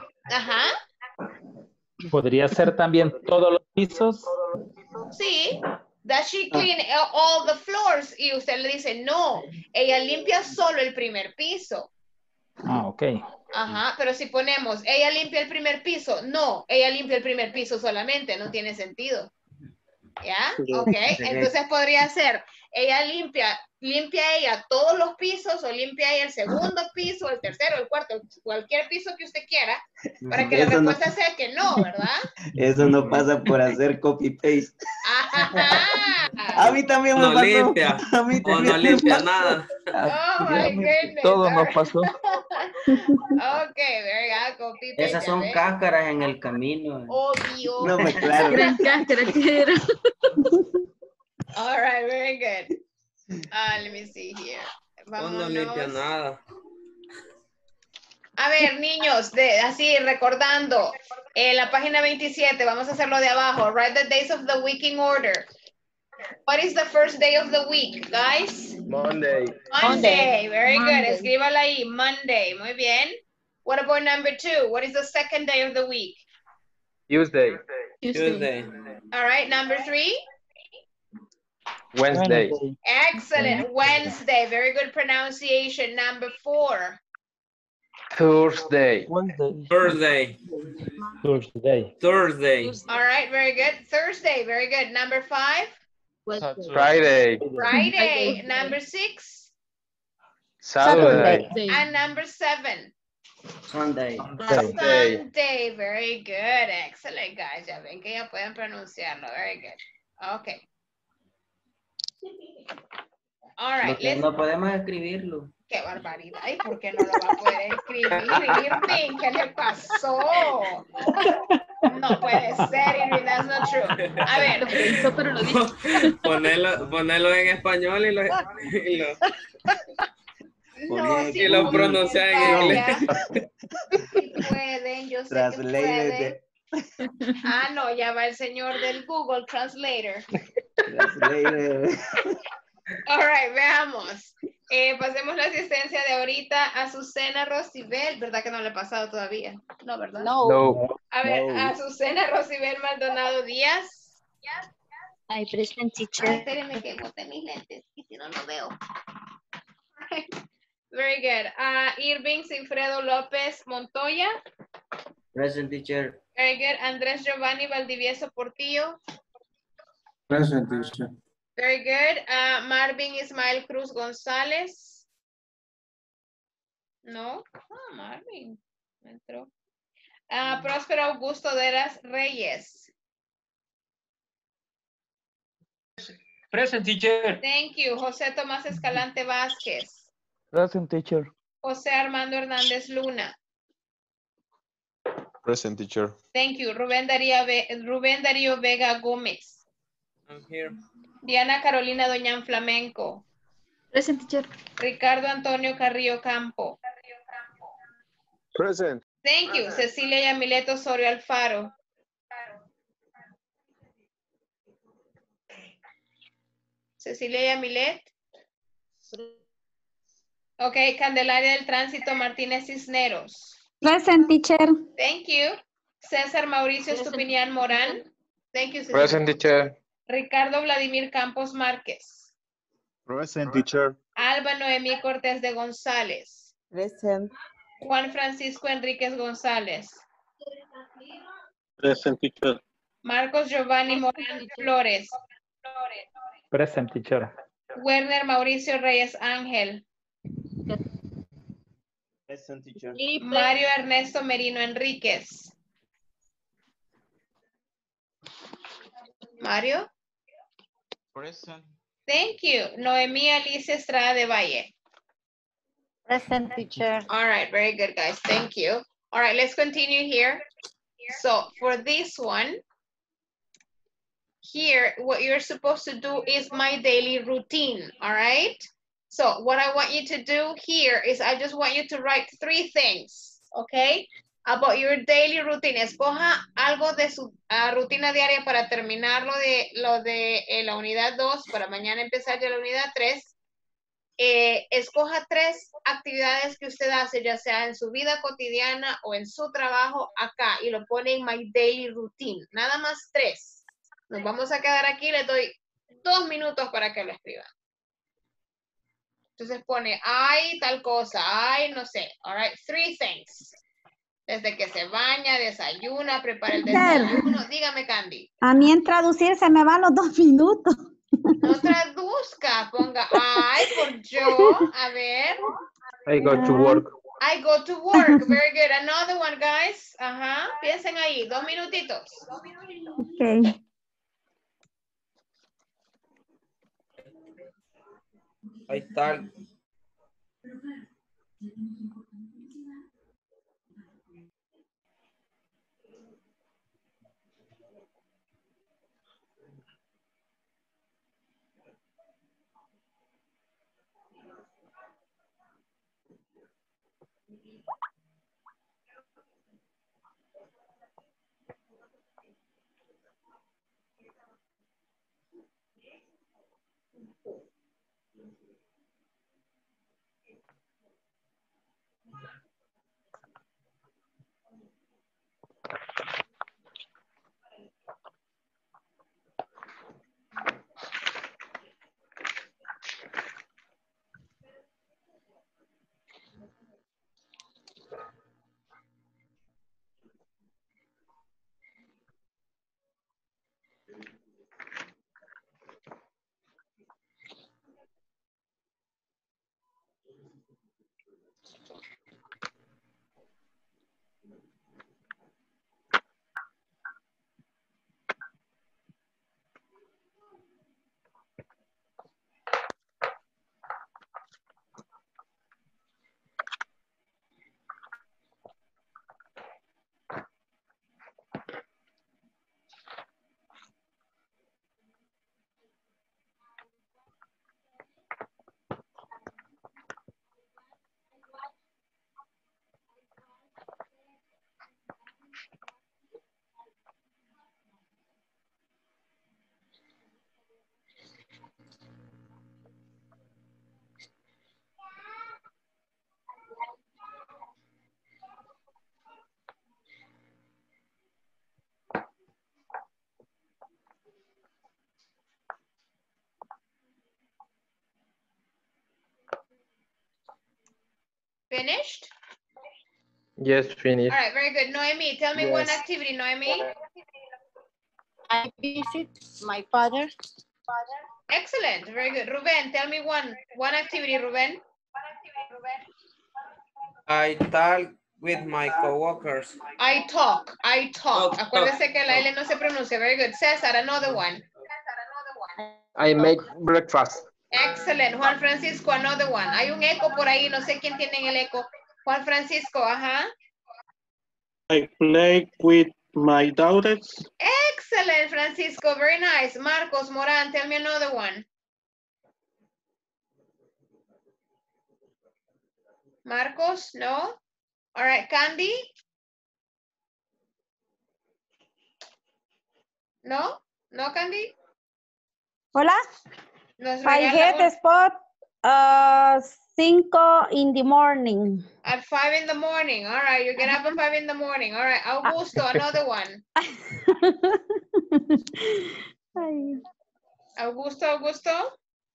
podría ser también todos los pisos. Sí. Does she clean all the floors? Y usted le dice, no, ella limpia solo el primer piso. Ok. Ajá, pero si ponemos, ella limpia el primer piso, no, ella limpia el primer piso solamente, no tiene sentido. ¿Ya? Ok, entonces podría ser, ella limpia ella todos los pisos o limpia ella el segundo piso, el tercero, el cuarto, cualquier piso que usted quiera, para que la respuesta sea que no, ¿verdad? Eso no pasa por hacer copy-paste. A mí también me No pasó. limpia. A mí O no también me limpia pasó. nada. Oh my goodness. Todo nos pasó. Ok, very good, copy paste. Esas son cáscaras en el camino. Obvio. No me claro. Gran cáscara que era. All right, very good. Let me see here. O no limpia nada. A ver, niños, así recordando, la página 27, vamos a hacerlo de abajo. Write the days of the week in order. What is the first day of the week, guys? Monday. Monday, very good. Monday. Escríbala ahí, Monday, muy bien. What about number 2? What is the second day of the week? Tuesday. Tuesday. All right, number 3? Wednesday. Excellent, Wednesday, very good pronunciation. Number 4? Thursday. Thursday. Thursday. All right, very good. Thursday, very good. Number 5? Friday. Friday. Number 6? Saturday. And number 7? Sunday. Sunday. Very good. Excellent, guys. Ya ven que ya pueden pronunciarlo. Very good. Okay. All right. Porque no podemos escribirlo. Qué barbaridad. ¿Y por qué no lo va a poder escribir, Irving? ¿Qué le pasó? No puede ser, Irving. That's not true. A ver. Lo pensó, pero lo dijo. Ponelo en español y No, lo pronuncia en inglés. Si pueden, yo sé que pueden. No, ya va el señor del Google Translator. All right, veamos. Pasemos la asistencia de ahorita a Azucena Rosibel, ¿verdad que no le he pasado todavía? No, ¿verdad? No. A ver, Azucena Rosibel Maldonado Díaz. Ay, present teacher. Espérenme que bote mis lentes y si no, no veo. Very good. Irving Sinfredo López Montoya. Present teacher. Very good. Andrés Giovanni Valdivieso Portillo. Present teacher. Very good. Marvin Ismael Cruz González. No. Marvin. Entró. Próspero Augusto Deras Reyes. Present teacher. Thank you. José Tomás Escalante Vázquez. Present teacher. José Armando Hernández Luna. Present teacher. Thank you. Rubén Darío Vega Gómez. I'm here. Diana Carolina Doñán Flamenco. Present teacher. Ricardo Antonio Carrillo Campo. Present. Thank you. Cecilia Yamilet Osorio Alfaro. Cecilia Yamilet. Ok, Candelaria del Tránsito Martínez Cisneros. Present teacher. Thank you. César Mauricio Estupinián Morán. Thank you, César. Present teacher. Ricardo Vladimir Campos Márquez. Present teacher. Alba Noemí Cortés de González. Present. Juan Francisco Enríquez González. Present teacher. Marcos Giovanni Morán Flores. Present, teacher. Werner Mauricio Reyes Ángel. Present, teacher. Mario Ernesto Merino Enríquez. Mario. Present. Thank you. Noemí Alicia Estrada de Valle. Present, teacher. All right, very good, guys. Thank you. All right, let's continue here. So for this one, here, what you're supposed to do is my daily routine, all right? So what I want you to do here is I just want you to write 3 things, okay? About your daily routine. Escoja algo de su rutina diaria para terminar lo de la unidad 2, para mañana empezar ya la unidad 3. Escoja 3 actividades que usted hace, ya sea en su vida cotidiana o en su trabajo acá, y lo pone en my daily routine. Nada más 3. Nos vamos a quedar aquí, les doy 2 minutos para que lo escriban. Entonces pone, ay, tal cosa, ay, no sé. All right, 3 things. Desde que se baña, desayuna, prepara el desayuno. Dígame, Candy. A mí en traducir se me van los 2 minutos. No traduzca, ponga, ay, por yo, a ver. I go to work. I go to work, very good. Another one, guys. Ajá, piensen ahí, 2 minutitos. Okay. Ahí está. Finished? Yes, finished. All right, very good. Noemi, tell me Yes. one activity, Noemi. I visit my father. Excellent, very good. Ruben, tell me one activity, Ruben. I talk with my coworkers. I talk. Acuérdese que la talk. L no se pronuncia. Very good. César, another one. I make breakfast. Excellent. Juan Francisco, another one. Hay un eco por ahí, no sé quién tiene el eco. Juan Francisco, ajá. I play with my daughters. Excellent, Francisco. Very nice. Marcos Moran, tell me another one. Marcos, no? All right, Candy? No? No, Candy? Hola. Nos I regala get un- a spot 5 in the morning. At 5 in the morning. All right, you get up at 5 in the morning. All right, Augusto, another one. Ay. Augusto?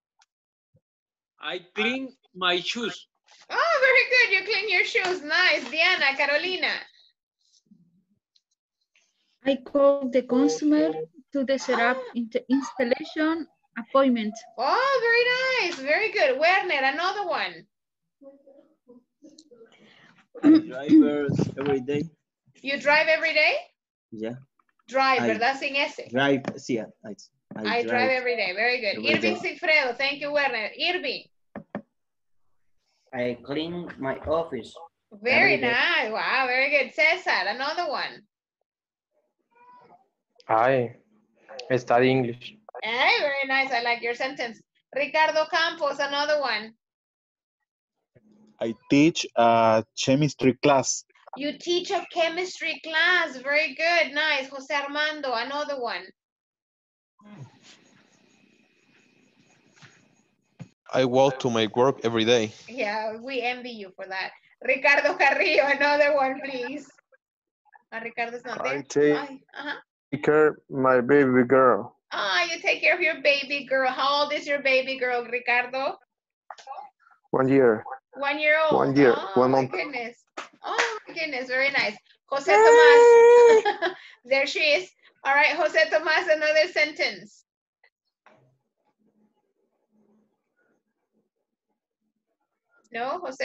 I clean my shoes. Oh, very good. You clean your shoes. Nice. Diana, Carolina. I called the consumer to the setup installation appointment. Oh, very nice. Very good. Werner, another one. I drivers every day. You drive every day? Yeah. Drive, I ¿verdad? Sin S. Drive, sí, I drive every day. Very good. every Irving day. Sigfredo. Thank you, Werner. Irving. I clean my office. Very every day. nice. Wow, very good. Cesar, another one. I study English. Hey, very nice. I like your sentence. Ricardo Campos, another one. I teach a chemistry class. You teach a chemistry class. Very good. Nice. Jose Armando, another one. I walk to my work every day. Yeah, we envy you for that. Ricardo Carrillo, another one, please. Ricardo's not there. I take Uh-huh. care my baby girl. You take care of your baby girl. How old is your baby girl, Ricardo? 1 year. 1 year old. 1 year. Oh, 1 my month. goodness. Oh, my goodness. Very nice. Jose Tomas. There she is. All right, Jose Tomas, another sentence. No, Jose.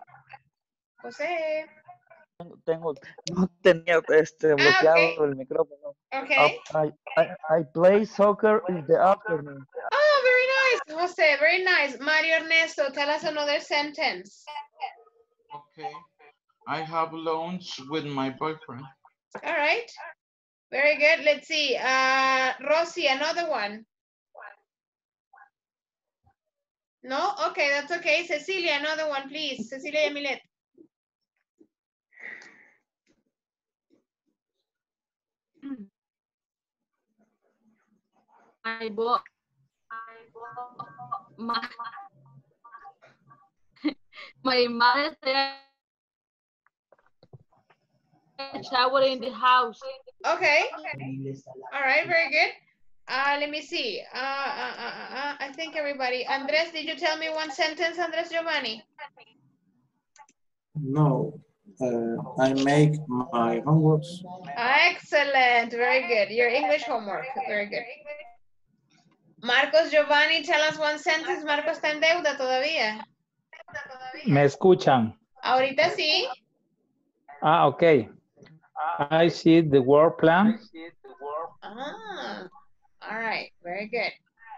No tenía bloqueado el micrófono. Okay. I play soccer in the afternoon. Oh, very nice, Jose. Very nice. Mario Ernesto, tell us another sentence. Okay. I have lunch with my boyfriend. All right. Very good. Let's see. Rosy, another one. No? Okay, that's okay. Cecilia, another one, please. Cecilia Yamilet. I bought my mother shower in the house. Okay. All right, very good. Let me see. I think everybody. Andres, did you tell me one sentence, Andres Giovanni? No, I make my homework. Excellent. Very good. Your English homework. Very good. Marcos Giovanni, tell us one sentence. Marcos está en deuda todavía. ¿Me escuchan? Ahorita sí. Ok. I see the work plan. All right. Very good.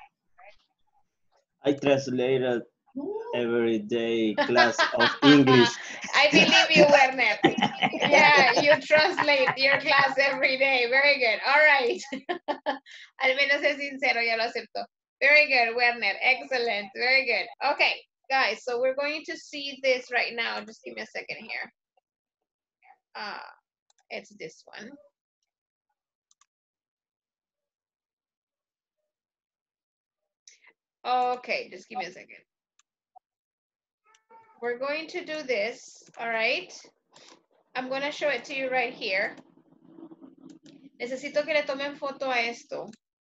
I translated every day class of English. I believe you, Werner. Yeah, you translate your class every day. Very good. All right. Al menos es sincero, ya lo acepto. Very good, Werner. Excellent. Very good. Okay, guys, so we're going to see this right now. Just give me a second here. It's this one. Okay, just give me a second. We're going to do this, all right? I'm going to show it to you right here. Necesito que le tomen foto a esto.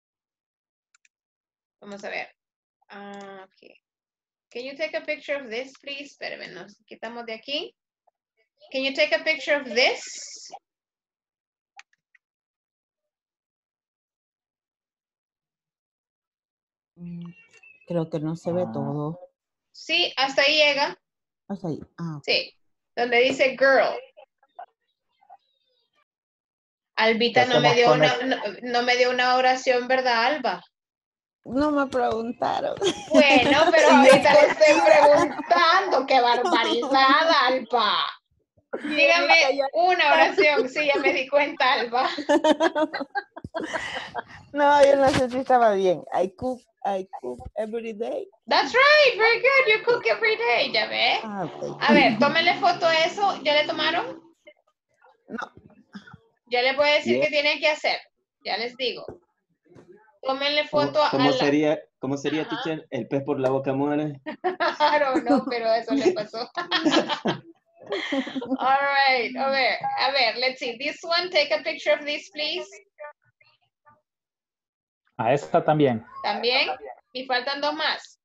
Vamos a ver. Okay. Can you take a picture of this, please? Espérenme, nos quitamos de aquí. Can you take a picture of this? Creo que no se ve todo. Sí, hasta ahí llega. Hasta ahí. Sí, donde dice girl. Albita no me dio una oración, ¿verdad, Alba? No me preguntaron. Bueno, pero ahorita le estoy preguntando. ¡Qué barbaridad, Alba! Dígame una oración. Sí, ya me di cuenta, Alba. No, yo no sé si estaba bien. I cook every day. That's right, very good. You cook every day, ya ve. Okay. A ver, tómenle foto a eso. ¿Ya le tomaron? No. Ya les voy a decir qué tienen que hacer. Ya les digo. Tómenle foto a la... ¿Cómo sería, teacher? El pez por la boca muere. I don't know, pero eso le pasó. All right, a ver, let's see. This one, take a picture of this, please. A esta también. También. Y faltan dos más.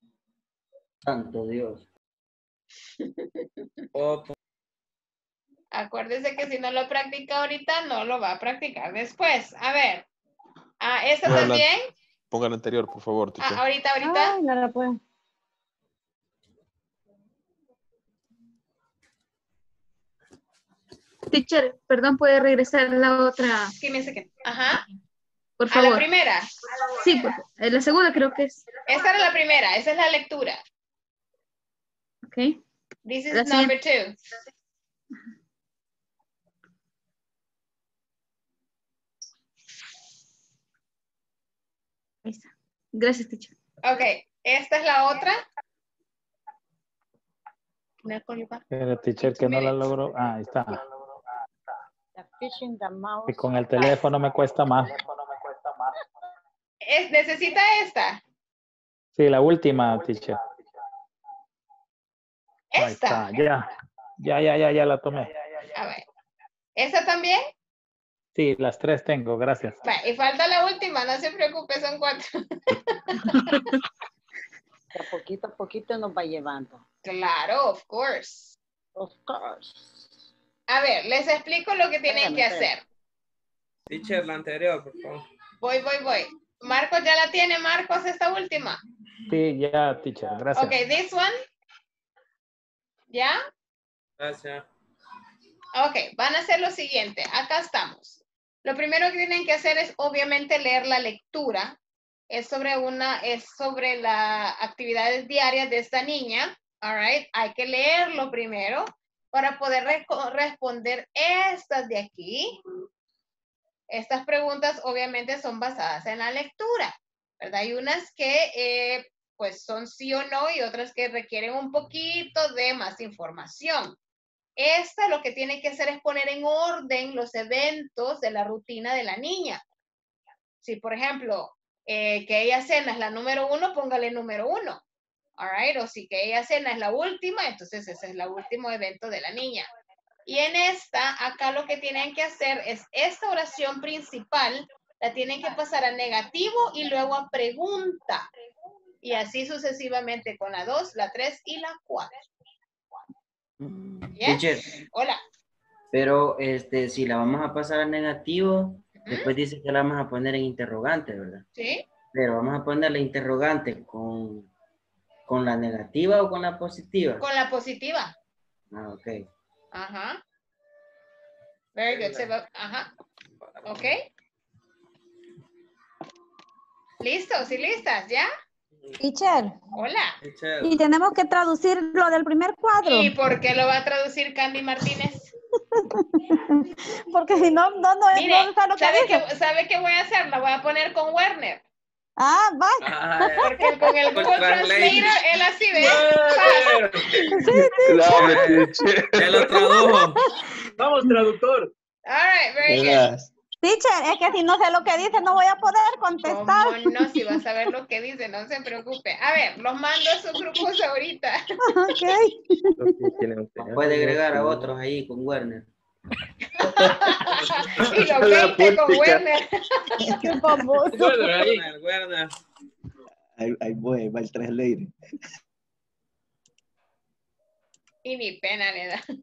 Santo Dios. Acuérdese que si no lo practica ahorita, no lo va a practicar después. A ver. ¿Esta Ponga la- también? Ponga la anterior, por favor, teacher. Ahorita. Ay, no la puedo. Teacher, perdón, ¿puede regresar a la otra? Give me a second. Ajá. Por ¿A favor. la primera? Sí, la segunda creo que es. Esta era la primera, esa es la lectura. Ok. This is La number siguiente. 2. Ahí está. Gracias, teacher. Ok, esta es la otra. Pero teacher que no la logro. Ah, ahí está. The fish in the mouth. Y con el teléfono me cuesta más. ¿Necesita esta? Sí, la última, teacher. Ahí Esta. está, ya la tomé. A ver. ¿Esta también? Sí, las tres tengo, gracias. Va, y falta la última, no se preocupe, son 4. De poquito a poquito nos va llevando. Claro, of course. Of course. A ver, les explico lo que tienen que Espérame. hacer. Teacher, la anterior, por favor. Voy. Marcos ya la tiene, Marcos, esta última. Sí, ya, teacher, gracias. Ok, this one. ¿Ya? Gracias. Ok, van a hacer lo siguiente. Acá estamos. Lo primero que tienen que hacer es obviamente leer la lectura. Es sobre las actividades diarias de esta niña. All right. Hay que leerlo primero para poder responder estas de aquí. Estas preguntas obviamente son basadas en la lectura, ¿verdad? Hay unas que pues son sí o no y otras que requieren un poquito de más información. Esta lo que tiene que hacer es poner en orden los eventos de la rutina de la niña. Si, por ejemplo, que ella cena es la número 1, póngale número 1. All right? O si que ella cena es la última, entonces ese es el último evento de la niña. Y en acá lo que tienen que hacer es esta oración principal, la tienen que pasar a negativo y luego a pregunta. Y así sucesivamente con la 2, la 3 y la 4. Yes. Teacher, Hola. pero si la vamos a pasar a negativo, después dice que la vamos a poner en interrogante, ¿verdad? Sí. Pero vamos a poner la interrogante con la negativa o con la positiva. Con la positiva. Ah, ok. Ajá. Very good. Ajá. Ok. ¿Listos y listas? ¿Ya? Teacher. Hola. Y tenemos que traducir lo del primer cuadro. ¿Y por qué lo va a traducir Candy Martínez? Porque si no, Mire, está lo que dice. ¿sabe qué voy a hacer? La voy a poner con Werner. Ah, va. Porque con el Google Translator, él así ve. Ya lo tradujo. Vamos, traductor. All right, very good. Teacher, es que si no sé lo que dice, no voy a poder contestar. ¿Cómo no? Si vas a ver lo que dice, no se preocupe. A ver, los mando a sus grupos ahorita. Ok. Puede agregar a otros ahí con Werner. Y los 20 con Werner. Qué famoso. Werner. Ahí va el translator. Y ni pena le da.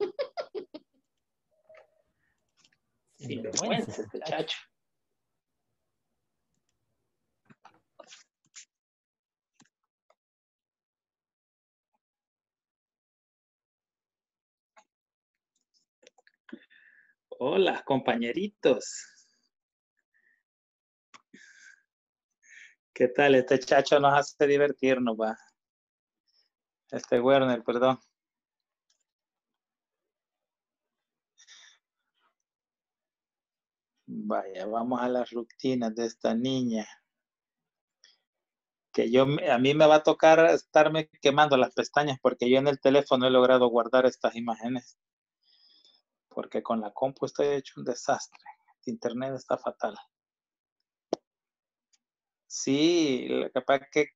Sin vergüenza este muchacho. Hola, compañeritos. ¿Qué tal? Este chacho nos hace divertirnos, va. Este Werner, perdón. Vaya, vamos a las rutinas de esta niña. Que a mí me va a tocar estarme quemando las pestañas porque yo en el teléfono he logrado guardar estas imágenes. Porque con la compu estoy hecho un desastre. Internet está fatal. Sí, lo que pasa es que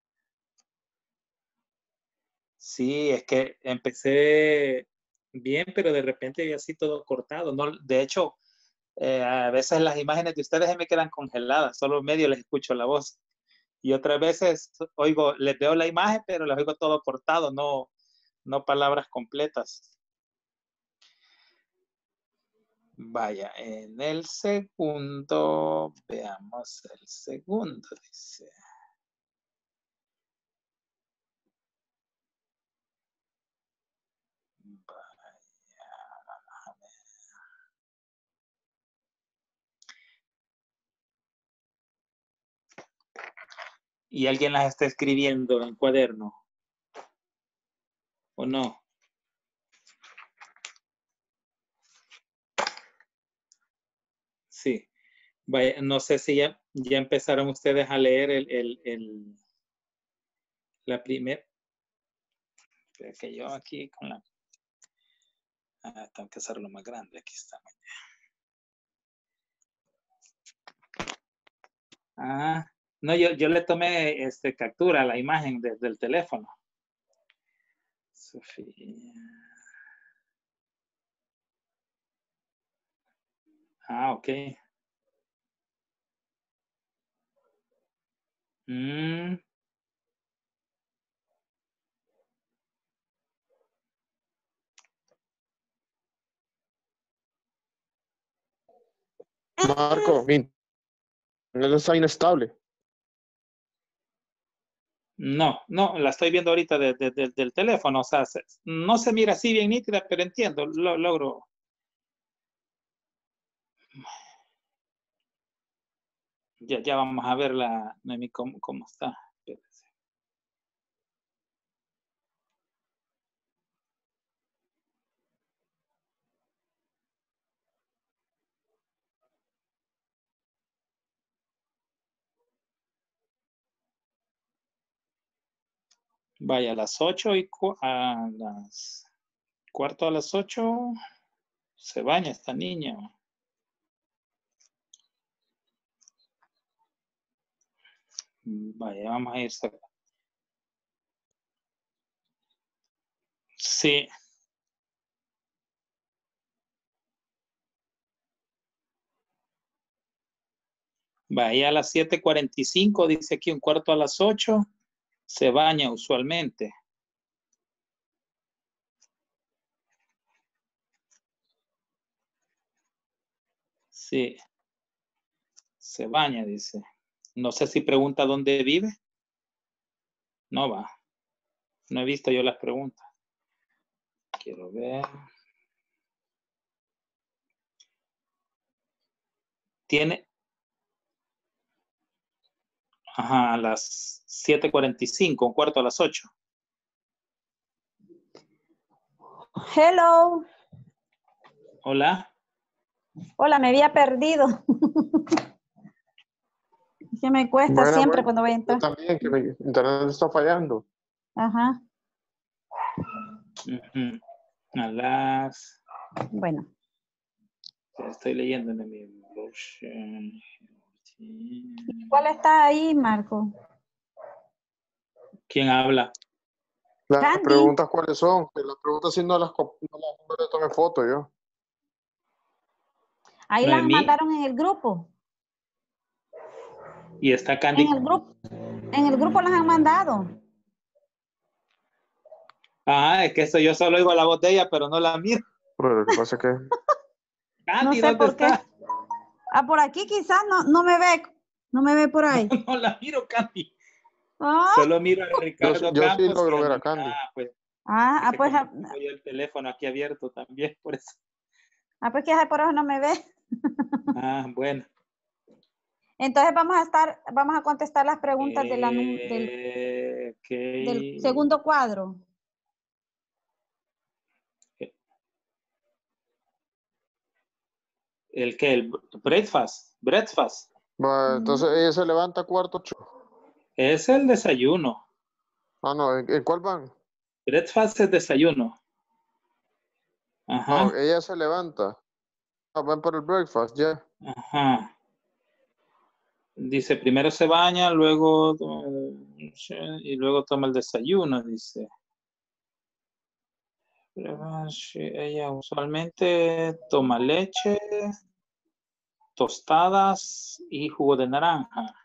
sí, es que empecé bien, pero de repente vi así todo cortado. No, de hecho, a veces las imágenes de ustedes se me quedan congeladas, solo medio les escucho la voz. Y otras veces les veo la imagen, pero les oigo todo cortado, no palabras completas. Vaya, en el segundo, veamos el segundo, dice. ¿Y alguien las está escribiendo en cuaderno? ¿O no? Sí. Vaya, no sé si ya empezaron ustedes a leer la primera. Que yo aquí con la... tengo que hacerlo más grande. Aquí está. No, yo le tomé captura a la imagen desde el teléfono. Sofía. Ok. Marco, mi internet está inestable. No, la estoy viendo ahorita del teléfono. O sea, no se mira así bien nítida, pero entiendo, logro. Ya vamos a verla, Noemí, cómo está. Espérense. Vaya, a las 8 y a las cuarto a las 8 se baña esta niña. Vaya, vamos a ir. Sí. Vaya a las 7:45, dice aquí, un cuarto a las 8, se baña usualmente. Sí. Se baña, dice. No sé si pregunta dónde vive. No va. No he visto yo las preguntas. Quiero ver. Tiene. Ajá, a las 7:45, un cuarto a las 8. Hello. Hola. Hola, me había perdido. Que me cuesta siempre cuando voy a entrar. También que mi internet está fallando. Ajá. A las... Bueno. Estoy leyendo en mi... ¿Cuál está ahí, Marco? ¿Quién habla? Las Candy. preguntas cuáles son. Las preguntas si no las tomé foto yo. Ahí las mandaron en el grupo. Y está Candy. En el grupo las han mandado. Es que yo solo oigo la voz de ella, pero no la miro. Pero lo que pasa es que... Candy, no sé ¿dónde está? Por aquí quizás no me ve. No me ve por ahí. No la miro, Candy. Solo miro a Ricardo yo Campos. sí logro ver a Candy. Pues tengo yo el teléfono aquí abierto también, por eso. Pues quizás por eso no me ve. Bueno. Entonces vamos a contestar las preguntas del segundo cuadro. ¿El qué? ¿El breakfast? Bueno, entonces ella se levanta a 7:45. Es el desayuno. No, ¿en cuál van? Breakfast es desayuno. Ajá. No, ella se levanta. Van por el breakfast, ya. Ajá. Dice, primero se baña, luego y luego toma el desayuno, dice. Ella usualmente toma leche, tostadas y jugo de naranja.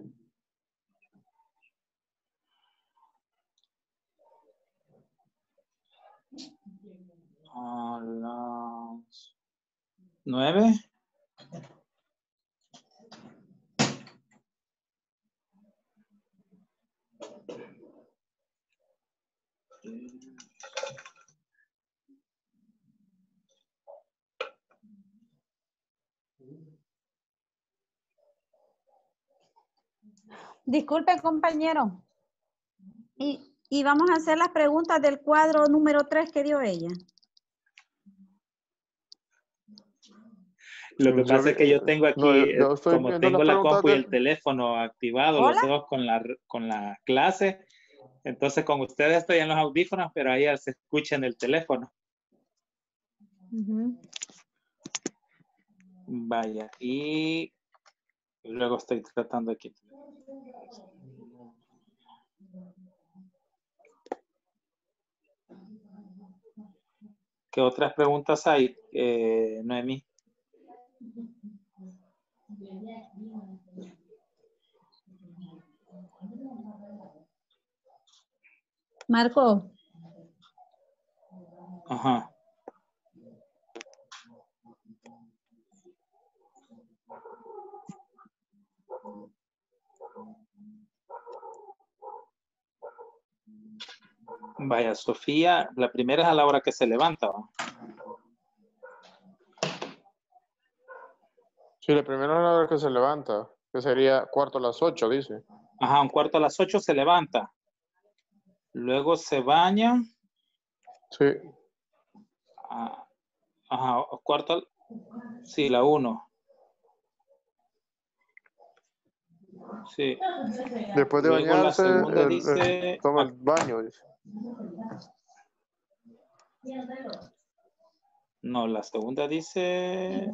9. Disculpe, compañero. Y vamos a hacer las preguntas del cuadro número 3 que dio ella. Lo que pasa es que yo tengo aquí, yo estoy como viendo tengo las la preguntas compu y del- el teléfono activado, ¿Hola? los dos con la clase, entonces con ustedes estoy en los audífonos, pero ahí se escucha en el teléfono. Vaya, y luego estoy tratando aquí. ¿Qué otras preguntas hay, Noemí? Marco. Ajá. Vaya, Sofía, la primera es a la hora que se levanta, ¿va? Sí, la primera es la hora que se levanta, que sería 7:45, dice. Ajá, 7:45 se levanta. Luego se baña. Sí. Ajá, sí, la 1. Sí. Después de Luego bañarse, la segunda dice... toma el baño, dice. No, la segunda dice...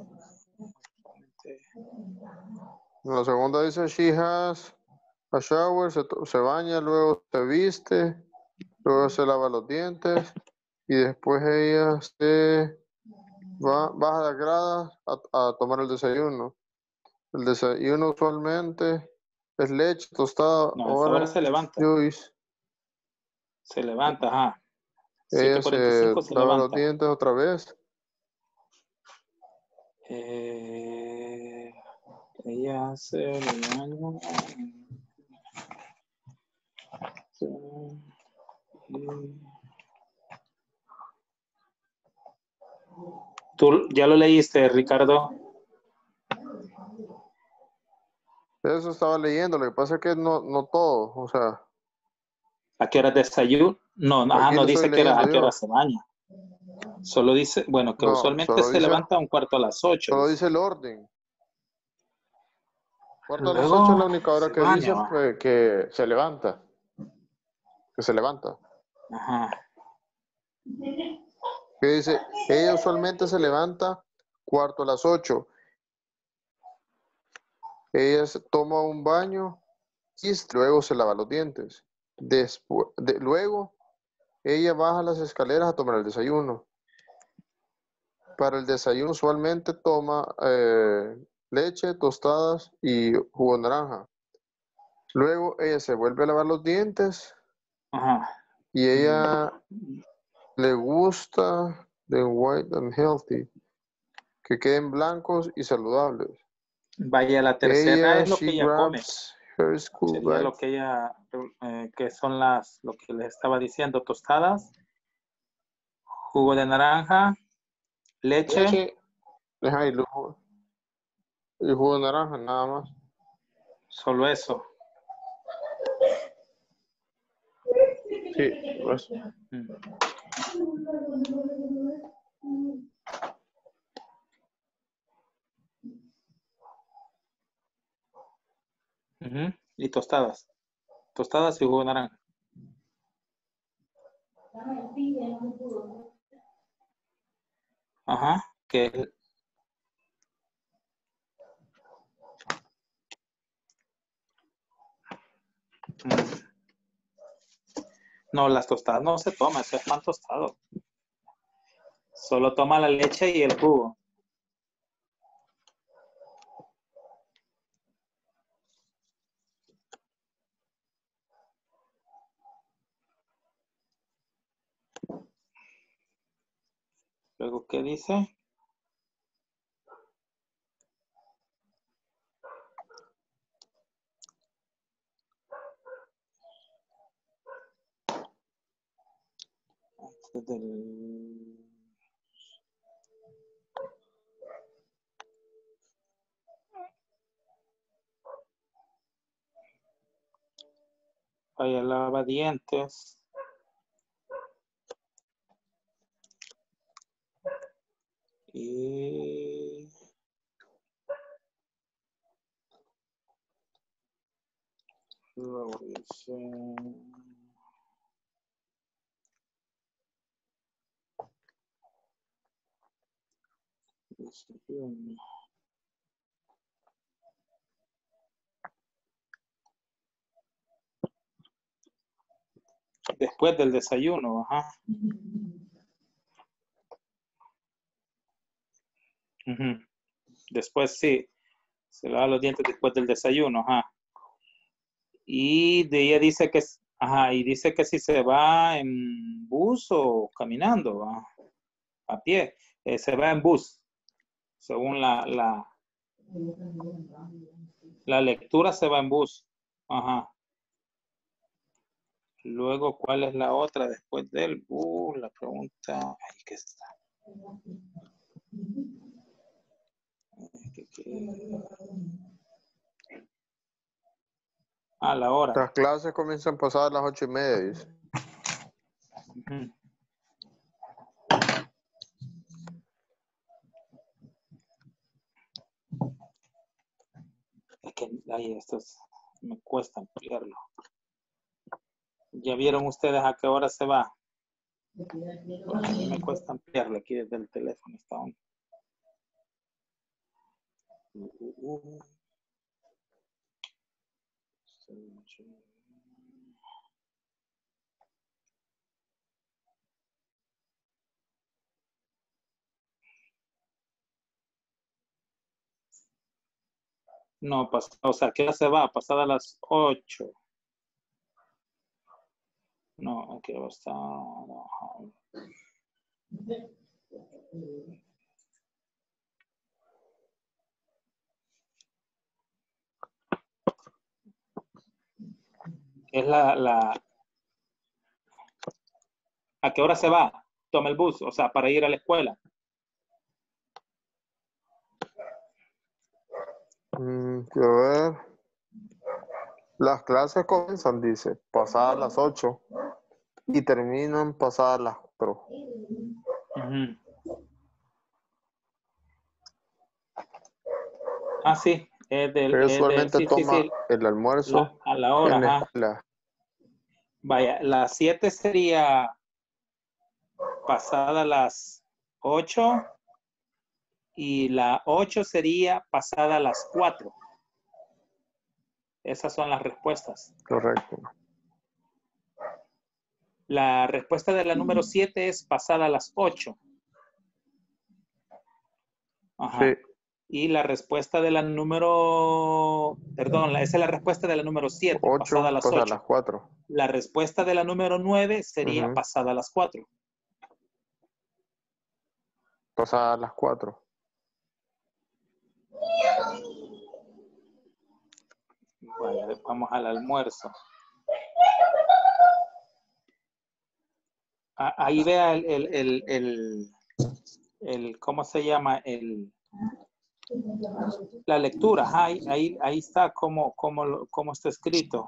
La segunda dice, she has a shower, se baña, luego se viste, luego se lava los dientes y después ella se baja las gradas a tomar el desayuno. El desayuno usualmente es leche, tostada, No, a esa hora se levanta. juice. Se levanta, ajá. Ella 7:45 se se lava los levanta. dientes otra vez. Ella hace el baño. ¿Tú ya lo leíste, Ricardo? Eso estaba leyendo, lo que pasa es que no todo, o sea. ¿A qué hora desayuno? No, ajá, Aquí no lo dice estoy a qué leyendo hora yo. se baña. Solo dice, bueno, que No, usualmente solo se dice, levanta a 7:45. solo dice el orden. 7:45 Luego es la única hora se que baña, dice va. que se levanta. Que se levanta. Ajá. Que dice, ella usualmente se levanta 7:45. Ella toma un baño y luego se lava los dientes. Luego, ella baja las escaleras a tomar el desayuno. Para el desayuno usualmente toma leche, tostadas y jugo de naranja. Luego ella se vuelve a lavar los dientes. Ajá. Y ella le gusta the white and healthy, que queden blancos y saludables. Vaya, la tercera es lo que ella come. Her school Sería bag. lo que ella, que son lo que les estaba diciendo, tostadas, jugo de naranja, leche. Ajá, y jugo de naranja, nada más. Solo eso. Sí, pues. Y tostadas. Tostadas y jugo de naranja. Ajá. Que no, las tostadas no se toma, eso es pan tostado. Solo toma la leche y el jugo. Luego, ¿qué dice? Desde el... Vaya, lava dientes. Y... luego dice... desayuno. Después del desayuno, ajá. Ujú. Después sí, se lava los dientes después del desayuno, ajá. Y de ella dice que, ajá, y dice que si se va en bus o caminando, ¿va? A pie, se va en bus, según la lectura se va en bus, ajá. Luego, ¿cuál es la otra después del bus? La pregunta, ahí que está. Ah, la hora. Las clases comienzan pasadas las 8:30, dice. Ujú. Es que ahí estos me cuesta ampliarlo. ¿Ya vieron ustedes a qué hora se va? Porque a mí me cuesta ampliarlo aquí desde el teléfono. Está on. No, o sea, ¿qué hora se va? Pasada las 8. No, aquí está. No. Es ¿a qué hora se va? Toma el bus, o sea, para ir a la escuela. Quiero ver. Las clases comienzan, dice, pasadas las 8 y terminan pasadas las 4. Uh-huh. Ah, sí. Pero usualmente sí, toma sí. el almuerzo a la hora. en la escuela. Vaya, las 7 sería pasada las 8 y la 8 sería pasada las 4. Esas son las respuestas. Correcto. La respuesta de la número 7 es pasada las 8. Ajá. Sí. Y la respuesta de la número... Perdón, esa es la respuesta de la número 7, 8 pasada las 8. las 4. La respuesta de la número 9 sería Uh-huh. pasada las 4. Pasadas las 4. Vale, vamos al almuerzo. Ahí vea el ¿cómo se llama? La lectura. Ahí está cómo está escrito.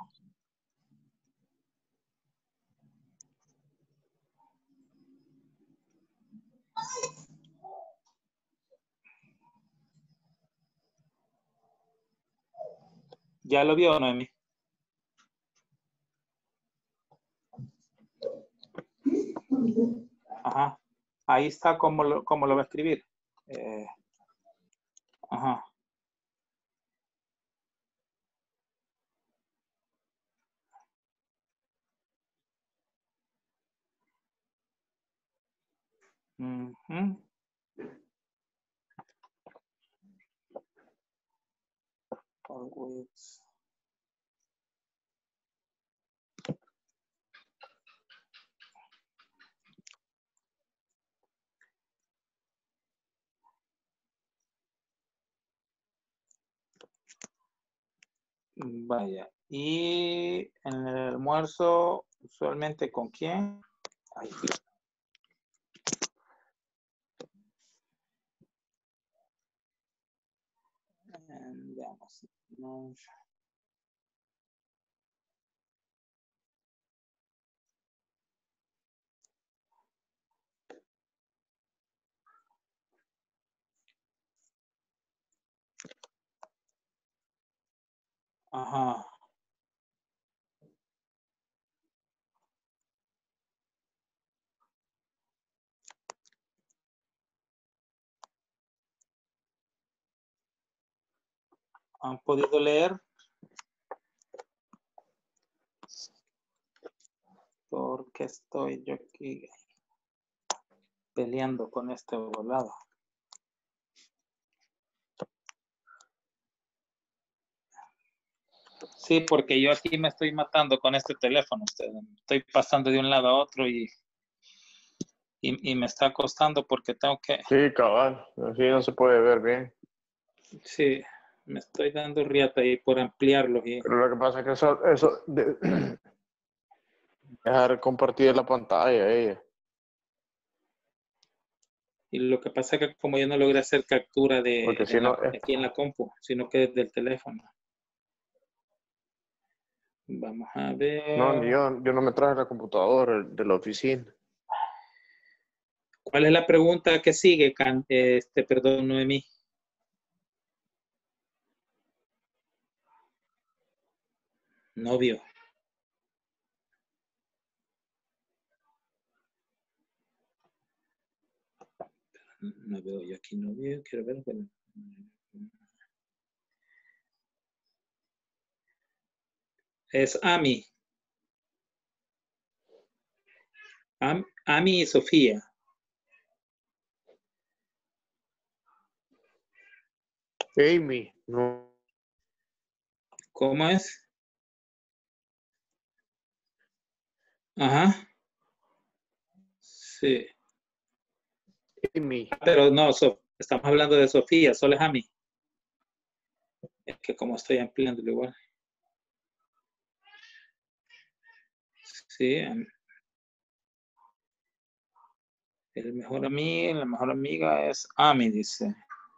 ¿Ya lo vio, Noemi? Ajá. Ahí está cómo lo va a escribir. Ajá. Uh-huh. Always. Vaya. Y en el almuerzo, usualmente, ¿con quién? Ay, Veamos. No. Ajá. ¿Han podido leer? Porque estoy yo aquí peleando con este volado. Sí, porque yo aquí me estoy matando con este teléfono. Estoy pasando de un lado a otro y me está costando porque tengo que... Sí, cabal. Así no se puede ver bien. Sí, me estoy dando riata ahí por ampliarlo. Pero lo que pasa es que eso dejar compartir la pantalla ella. Y lo que pasa es que como yo no logré hacer captura Porque si no, aquí en la compu, sino que desde el teléfono. Vamos a ver. no, ni yo no me traje la computadora de la oficina. ¿Cuál es la pregunta que sigue, perdón, Noemí? Novio. No veo yo aquí novio, quiero ver. Bueno. Es Ami. Ami y Sofía. Amy, no. ¿Cómo es? Ajá. Sí. Amy. Pero no, estamos hablando de Sofía, solo es Ami. Es que como estoy ampliándolo igual. Sí. La mejor amiga es Ami, dice.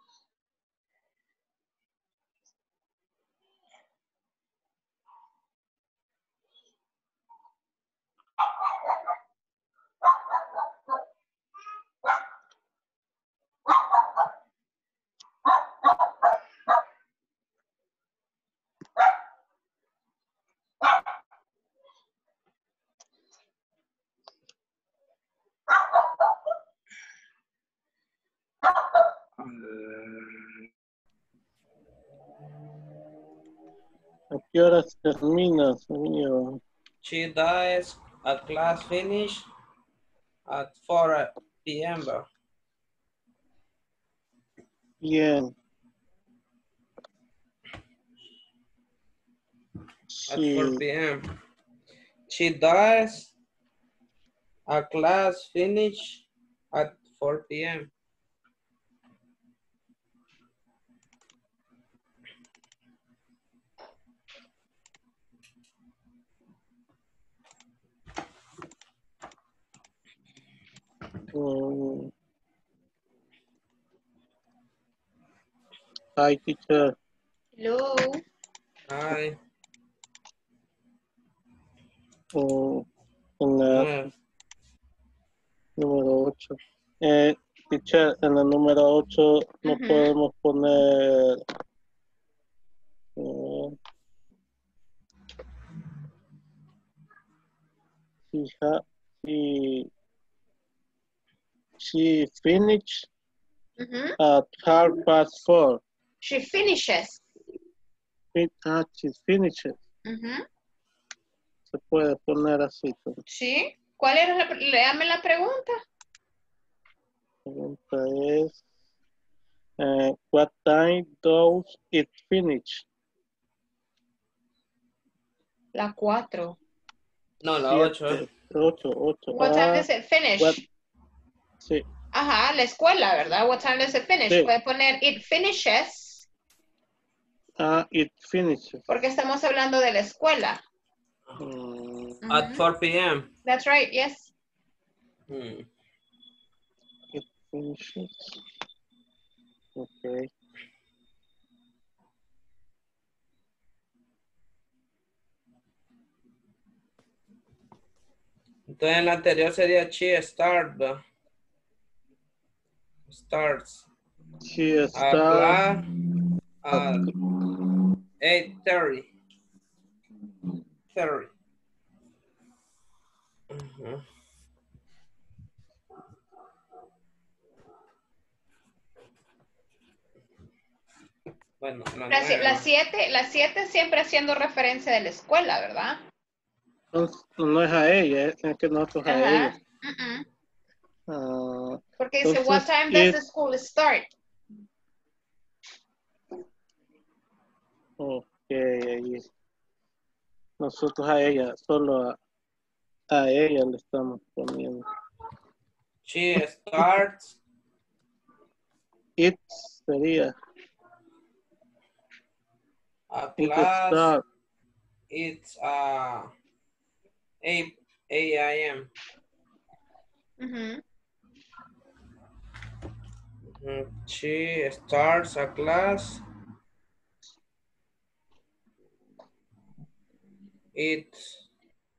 ¿A qué horas terminas, amigo? She dies at class finish at 4 p.m. Bien. At 4 p.m. She dies at class finish at 4 p.m. Hi, teacher. Hello. Hi. En la número 8. Teacher, en la número 8 no podemos poner she finished at 4:30. She finishes. She finishes. Se puede poner así. Sí. ¿Cuál era léame la pregunta? La pregunta es what time does it finish? La 4. No, la 8. 8. What time does it finish? Sí. Ajá, la escuela, ¿verdad? What time does it finish? Sí. Puede poner it finishes. It finishes. Porque estamos hablando de la escuela. At 4 p.m. That's right, yes. It finishes. Okay. Entonces la anterior sería she starts She a starts class at 8:30. 30. Ujú. Bueno, La 7 siempre haciendo referencia de la escuela, ¿verdad? no es a ella, es que nosotros a Ajá. ella. Porque dice, what time does the school start? Ok, ahí. Nosotros a ella, solo a ella le estamos poniendo. She starts. It sería. A It class. start. It's 8 a.m. She starts a class. It's.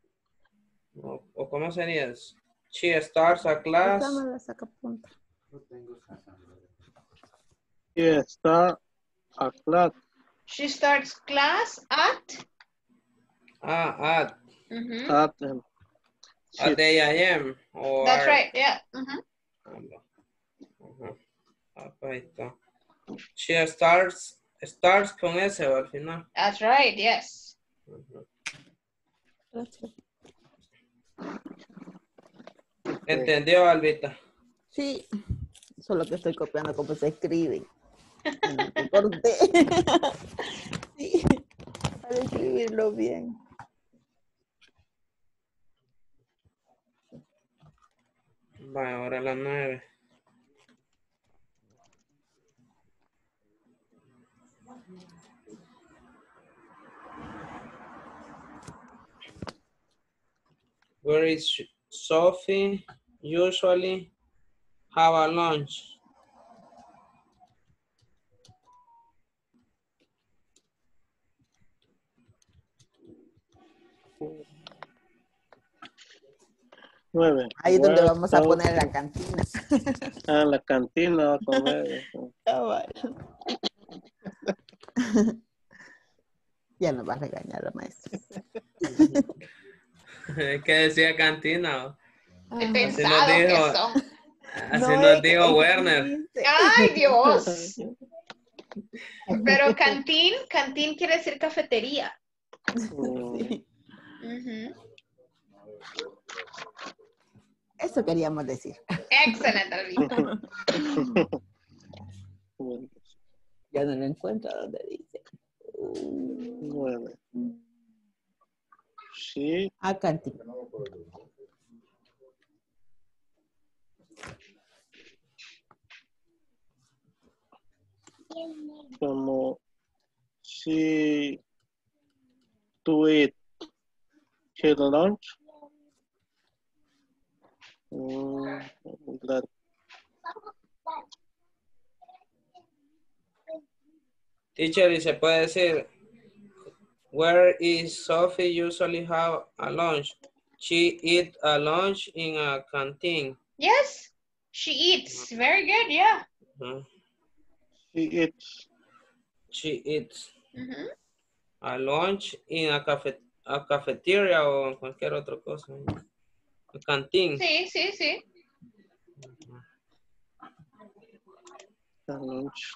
¿O cómo sería? She starts a class. She starts a class. She starts class at? At 8 a.m. That's right, yeah. Ahí está. She starts con S al final. That's right, yes. ¿Entendió, Albita? Sí, solo que estoy copiando cómo se escribe. Corté. Sí, para escribirlo bien. Va, ahora las 9. Where is Sophie usually have a lunch? Nueve. Ahí es donde vamos a poner la cantina. La cantina va a comer. Ya nos va a regañar la maestra. Es que decía cantina. Así nos dijo, así nos dijo Werner. ¡Ay, Dios! Pero cantín quiere decir cafetería. Sí. Eso queríamos decir. Excelente, Albita. Ya no lo encuentro donde dice. 9. Sí. A cantina. Como she to eat her lunch. Teacher, y se puede decir, where is Sophie usually have a lunch? She eat a lunch in a canteen. Yes, she eats. Very good, yeah. She eats. A lunch in a cafeteria o en cualquier otra cosa. A canteen. Sí, sí, sí. Lunch.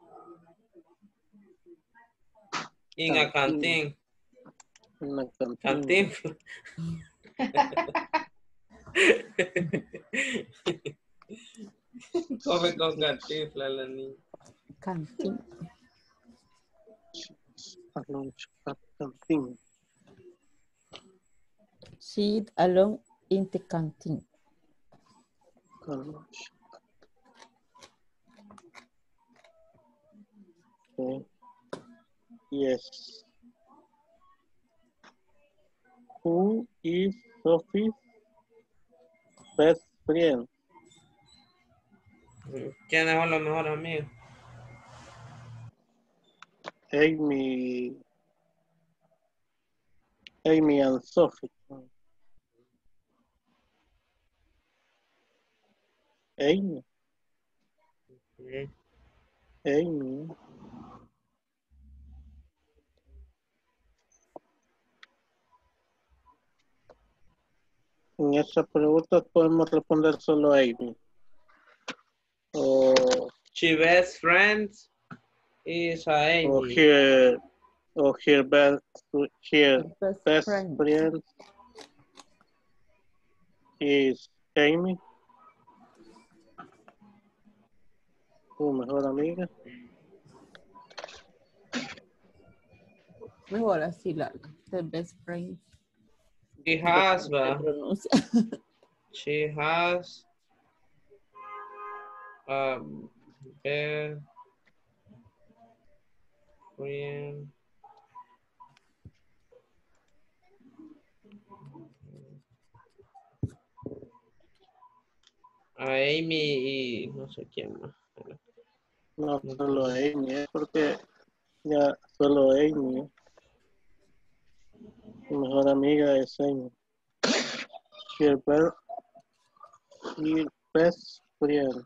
In a canteen. En la cantina. Canteen. Come con cantinfla la niña. Cantín. A lunch at canteen. Sit alone in the canteen. Lunch. Okay. Yes. Who is Sophie's best friend? ¿Quiénes son los mejores amigos? Amy and Sophie. Amy. Mm. Amy. En esa pregunta podemos responder solo Amy. O She best friend is Amy. her best friend is Amy. Su mejor amiga. Mejor así, the best friend. She has, Se va. pronuncia. She has a best friend. A Amy y no sé quién más. No, solo Amy, porque ya solo Amy. Su mejor amiga es Amy. Her best friend.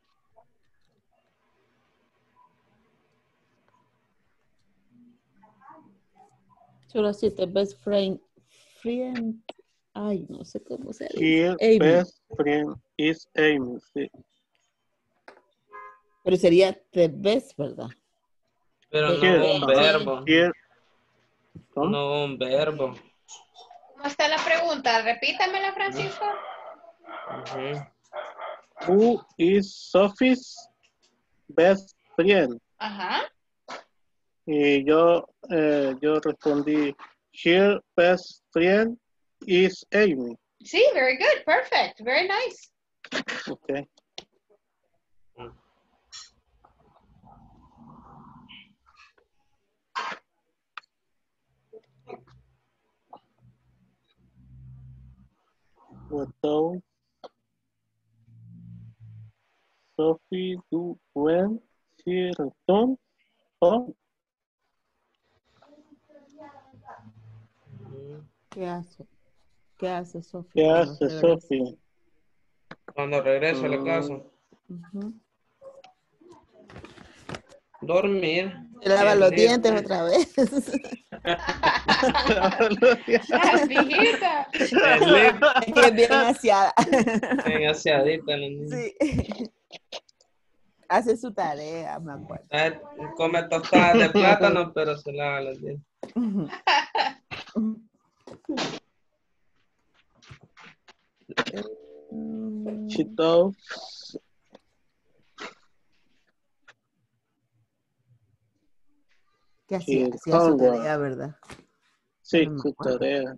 Solo así, the best friend. Ay, no sé cómo se dice. Her Amy. best friend is Amy. Sí. Pero sería the best, ¿verdad? Pero The no un verbo. ¿Cómo? No un verbo. ¿Cómo está la pregunta? Repítamela, Francisco. Who is Sophie's best friend? Ajá. Y yo respondí, her best friend is Amy. Sí, very good, perfect, very nice. Okay. What does Sophie do when she returns home? ¿Qué hace? ¿Qué hace Sofía? ¿Qué cuando hace regresa? Sophie? Cuando regresa a la casa. Ujú. Dormir. Se lava los dientes otra vez. La viejita. Es que es bien aseada. Bien aseadita la niña. Sí. Hace su tarea, me acuerdo. Come tostadas de plátano, pero se lava los dientes. She does. ¿Qué hacía? Hacía su tarea, ¿verdad? Sí, No me su acuerdo. tarea.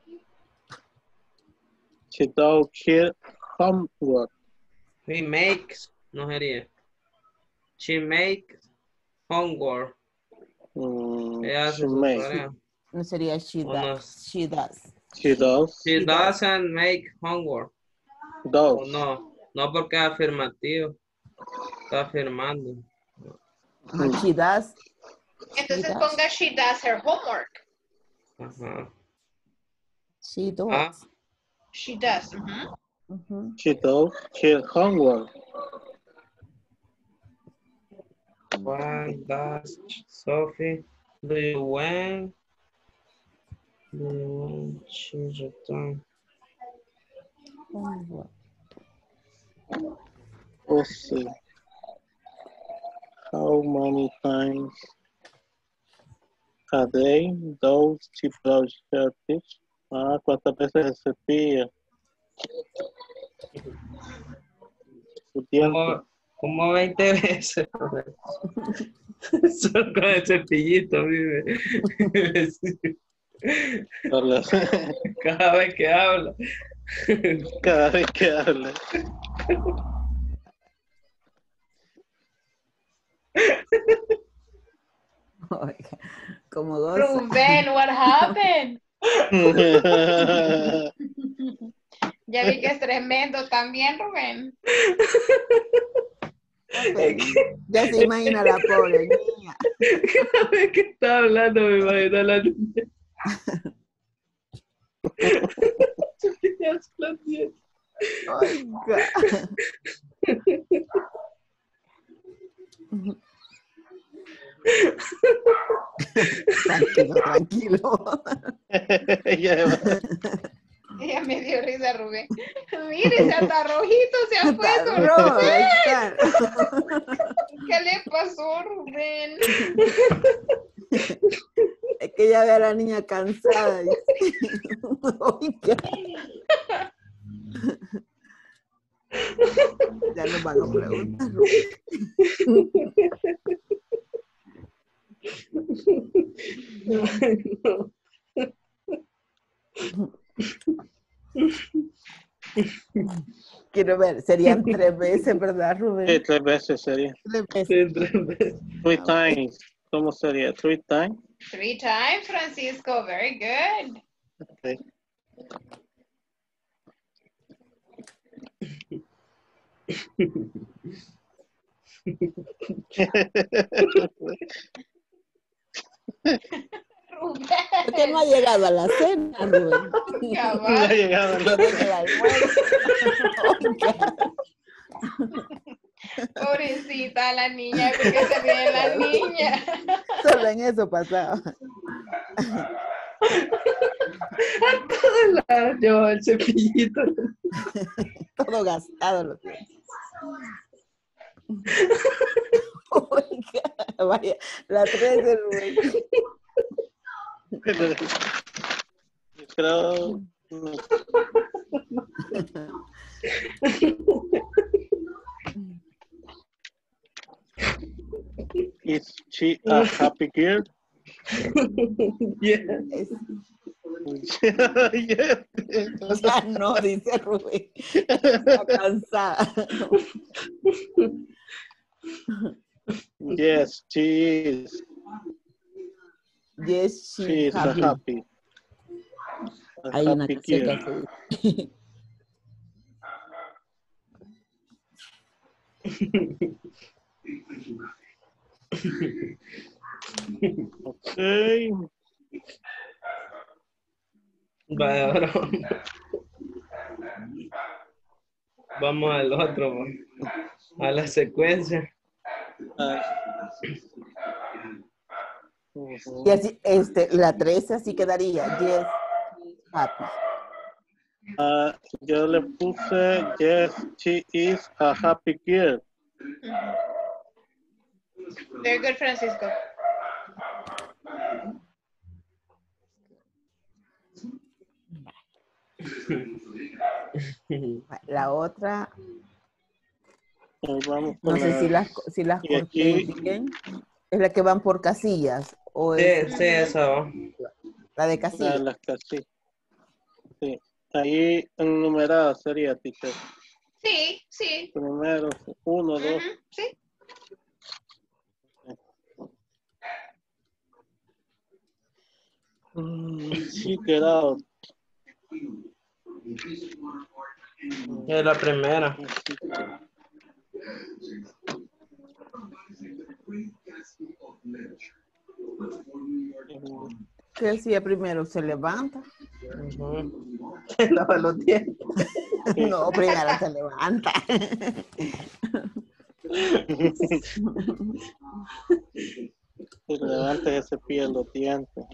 She does her homework. He makes, no sería. She makes homework. Ella hace She su makes. tarea. No sería she O no. does. She does. She does. She doesn't make homework. Does. O no, no porque es afirmativo. Está afirmando. She does. Entonces does. ponga she does her homework. Ajá. She does. Ah, She does. She does her homework. what does Sophie do when she returns? Homework. Let's see. How many times a day does she brush her teeth? ¿Cuántas veces se cepilla? Su diente. Como 20 veces. Solo con el cepillito vive. Cada vez que habla. Cada vez que habla. Oiga, como dos. Rubén, what happened? Ya vi que es tremendo también, Rubén. Ya se imagina la pobre niña. Cada vez que está hablando me imagino a la niña. Oiga. Tranquilo, tranquilo. Ella me dio risa, Rubén. Mire, se hasta rojito se ha puesto. rojo, Rubén. está. ¿Qué le pasó, Rubén? Es que ya ve a la niña cansada. Oiga. Ya nos van a preguntar, Rubén. Quiero ver, serían 3 veces, ¿verdad, Rubén? Sí, 3 veces sería. 3 veces. 3 times. ¿Cómo sería? 3 times. 3 times, Francisco. Very good. Okay. Rubén. ¿Por qué no ha llegado a la cena, Rubén? Cabal. No ha llegado a la cena. Pobrecita la niña, porque se ríe la niña. Solo en eso pasaba. Yo, el cepillito. Todo gastado lo tiene. Oiga, vaya, la 3 de Rubén. Creo. Is she a happy girl? Yeah. Yeah. Ya no, dice Rubén. Está cansada. Yes, she is. Yes, She is a happy. Hay una happy canción que girl. hace. Okay. Vaya, ahora vamos al otro, a la secuencia. Y así, la 13 así quedaría. Yes, happy. Yo le puse, yes, she is a happy girl. Very good, Francisco. La otra, Vamos no con sé si las y corté aquí, bien. Es la que van por casillas. O Sí, es sí, eso. la de casillas. las casillas. Sí. Ahí enumerada sería, teacher. Sí, sí. Primero, 1, 2. Sí. Sí, quedado. Es la primera. ¿Qué decía primero? ¿Se levanta? Se lava los dientes. No, primero se levanta. Se levanta y se cepilla los dientes.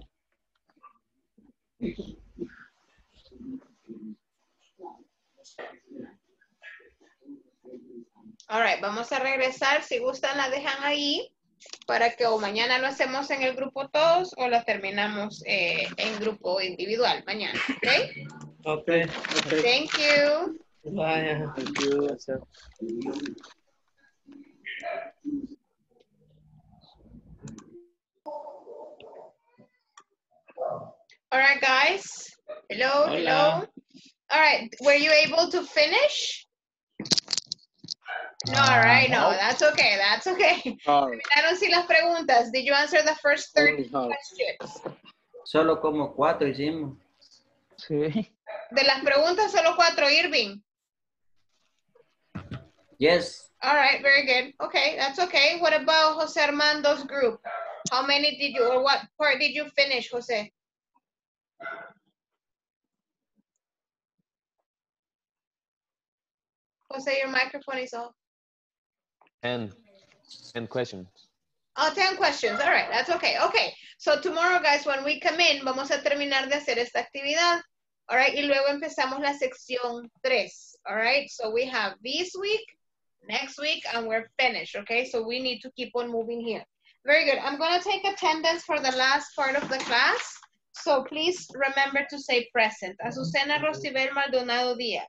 All right, vamos a regresar. Si gustan, la dejan ahí para que o mañana lo hacemos en el grupo todos o la terminamos en grupo individual mañana. ¿Ok? Okay. Thank you. Vaya. Thank you. All right, guys. Hello, Hola. hello. All right, were you able to finish? No, all right, no, that's okay, that's okay. Terminaron sí las preguntas. Did you answer the first 30 questions? Solo como 4 hicimos. Sí. De las preguntas, solo 4, Irving. Yes. All right, very good. Okay, that's okay. What about Jose Armando's group? How many did you, or what part did you finish, Jose? Jose, your microphone is off. 10 questions. Oh, 10 questions. All right, that's okay. Okay, so tomorrow, guys, when we come in, vamos a terminar de hacer esta actividad. All right, y luego empezamos la sección 3. All right, so we have this week, next week, and we're finished. Okay, so we need to keep on moving here. Very good. I'm going to take attendance for the last part of the class. So please remember to say present. Azucena Rosibel Maldonado Díaz.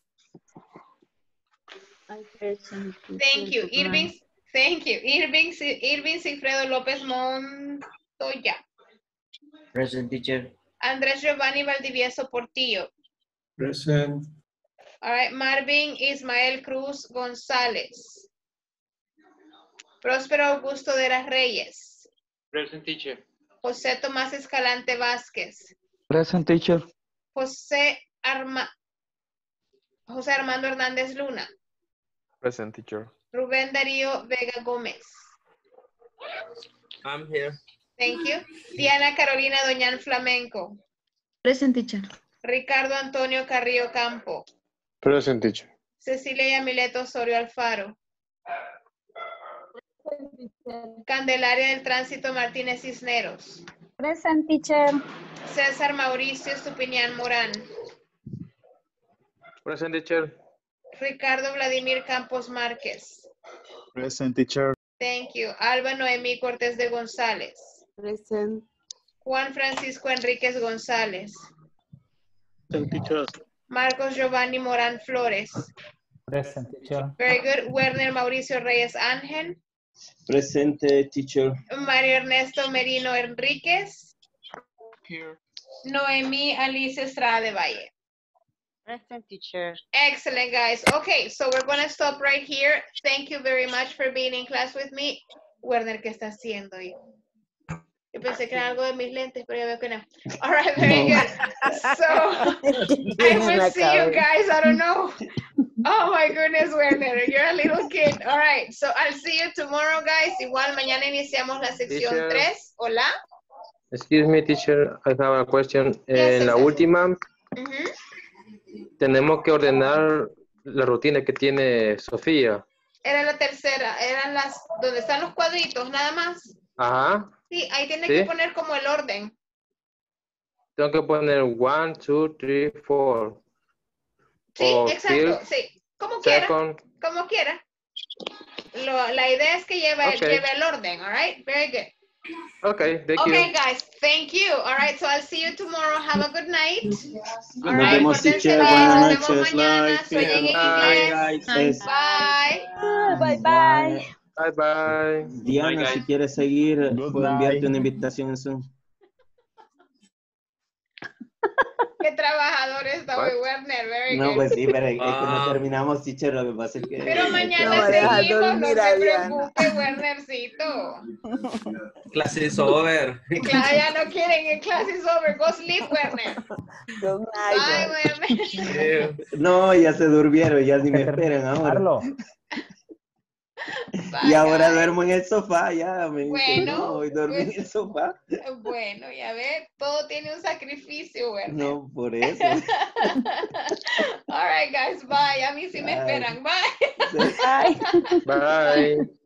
Thank you. Irving. Thank you. Irving Sigfredo López Montoya. Present, teacher. Andrés Giovanni Valdivieso Portillo. Present. All right. Marvin Ismael Cruz González. Próspero Augusto de las Reyes. Present, teacher. José Tomás Escalante Vázquez. Present, teacher. José Armando Hernández Luna. Present, teacher. Rubén Darío Vega Gómez. I'm here. Thank you. Diana Carolina Doñán Flamenco. Present, teacher. Ricardo Antonio Carrillo Campo. Present, teacher. Cecilia Yamileto Osorio Alfaro. Candelaria del Tránsito Martínez Cisneros. Present, teacher. César Mauricio Estupiñán Morán. Present, teacher. Ricardo Vladimir Campos Márquez. Present, teacher. Thank you. Alba Noemí Cortés de González. Present. Juan Francisco Enríquez González. Present, teacher. Marcos Giovanni Morán Flores. Present, teacher. Very good. Werner Mauricio Reyes Ángel. Presente, teacher. Mario Ernesto Merino Enríquez. Here. Noemí Alice Estrada de Valle. Present, teacher. Excellent, guys. Okay, so we're going to stop right here. Thank you very much for being in class with me. Werner, ¿qué está haciendo, hijo? Yo pensé que era algo de mis lentes, pero ya veo que no. All right, very good. So, I will see you guys. I don't know. Oh, my goodness, Werner. You're a little kid. All right, so I'll see you tomorrow, guys. Igual, mañana iniciamos la sección Teacher. 3. Hola. Excuse me, teacher. I have a question. Yes, En la sir. última, Ujú. tenemos que ordenar la rutina que tiene Sofía. Era la tercera. Eran las donde están los cuadritos, nada más. Ajá. Sí, ahí tiene ¿Sí? que poner como el orden. Tengo que poner 1, 2, 3, 4. Sí, O exacto. first, Sí, como quiera. second. Como quiera. La idea es que lleve Okay. el orden, all right? Very good. Okay, thank Okay, you. guys, thank you. All right, so I'll see you tomorrow. Have a good night. All Nos right, vemos, pórtense teacher. bien. Buenas Nos vemos noches. mañana. Bye. Sueñen en Bye, inglés. guys. Bye. Bye, bye. Bye, bye. Diana, si quieres seguir, puedo enviarte una invitación en Zoom. Qué trabajador está hoy, What? Werner. Very No, good. pues sí, pero es que no terminamos, teacher. Lo que pasa es que... Pero mañana No, seguimos, no se preocupe, Wernercito. Clase is over. Claro, ya no quieren en classes over. Go sleep, Werner. Bye, Werner. No, ya se durmieron, ya ni me esperan ahora. Y ahora duermo en el sofá, ya. Me dicen, Bueno, no, hoy dormí en el sofá. Bueno, ya ve, todo tiene un sacrificio, Werner. No, por eso. All right, guys, bye. A mí sí me Bye. esperan. Bye. Bye.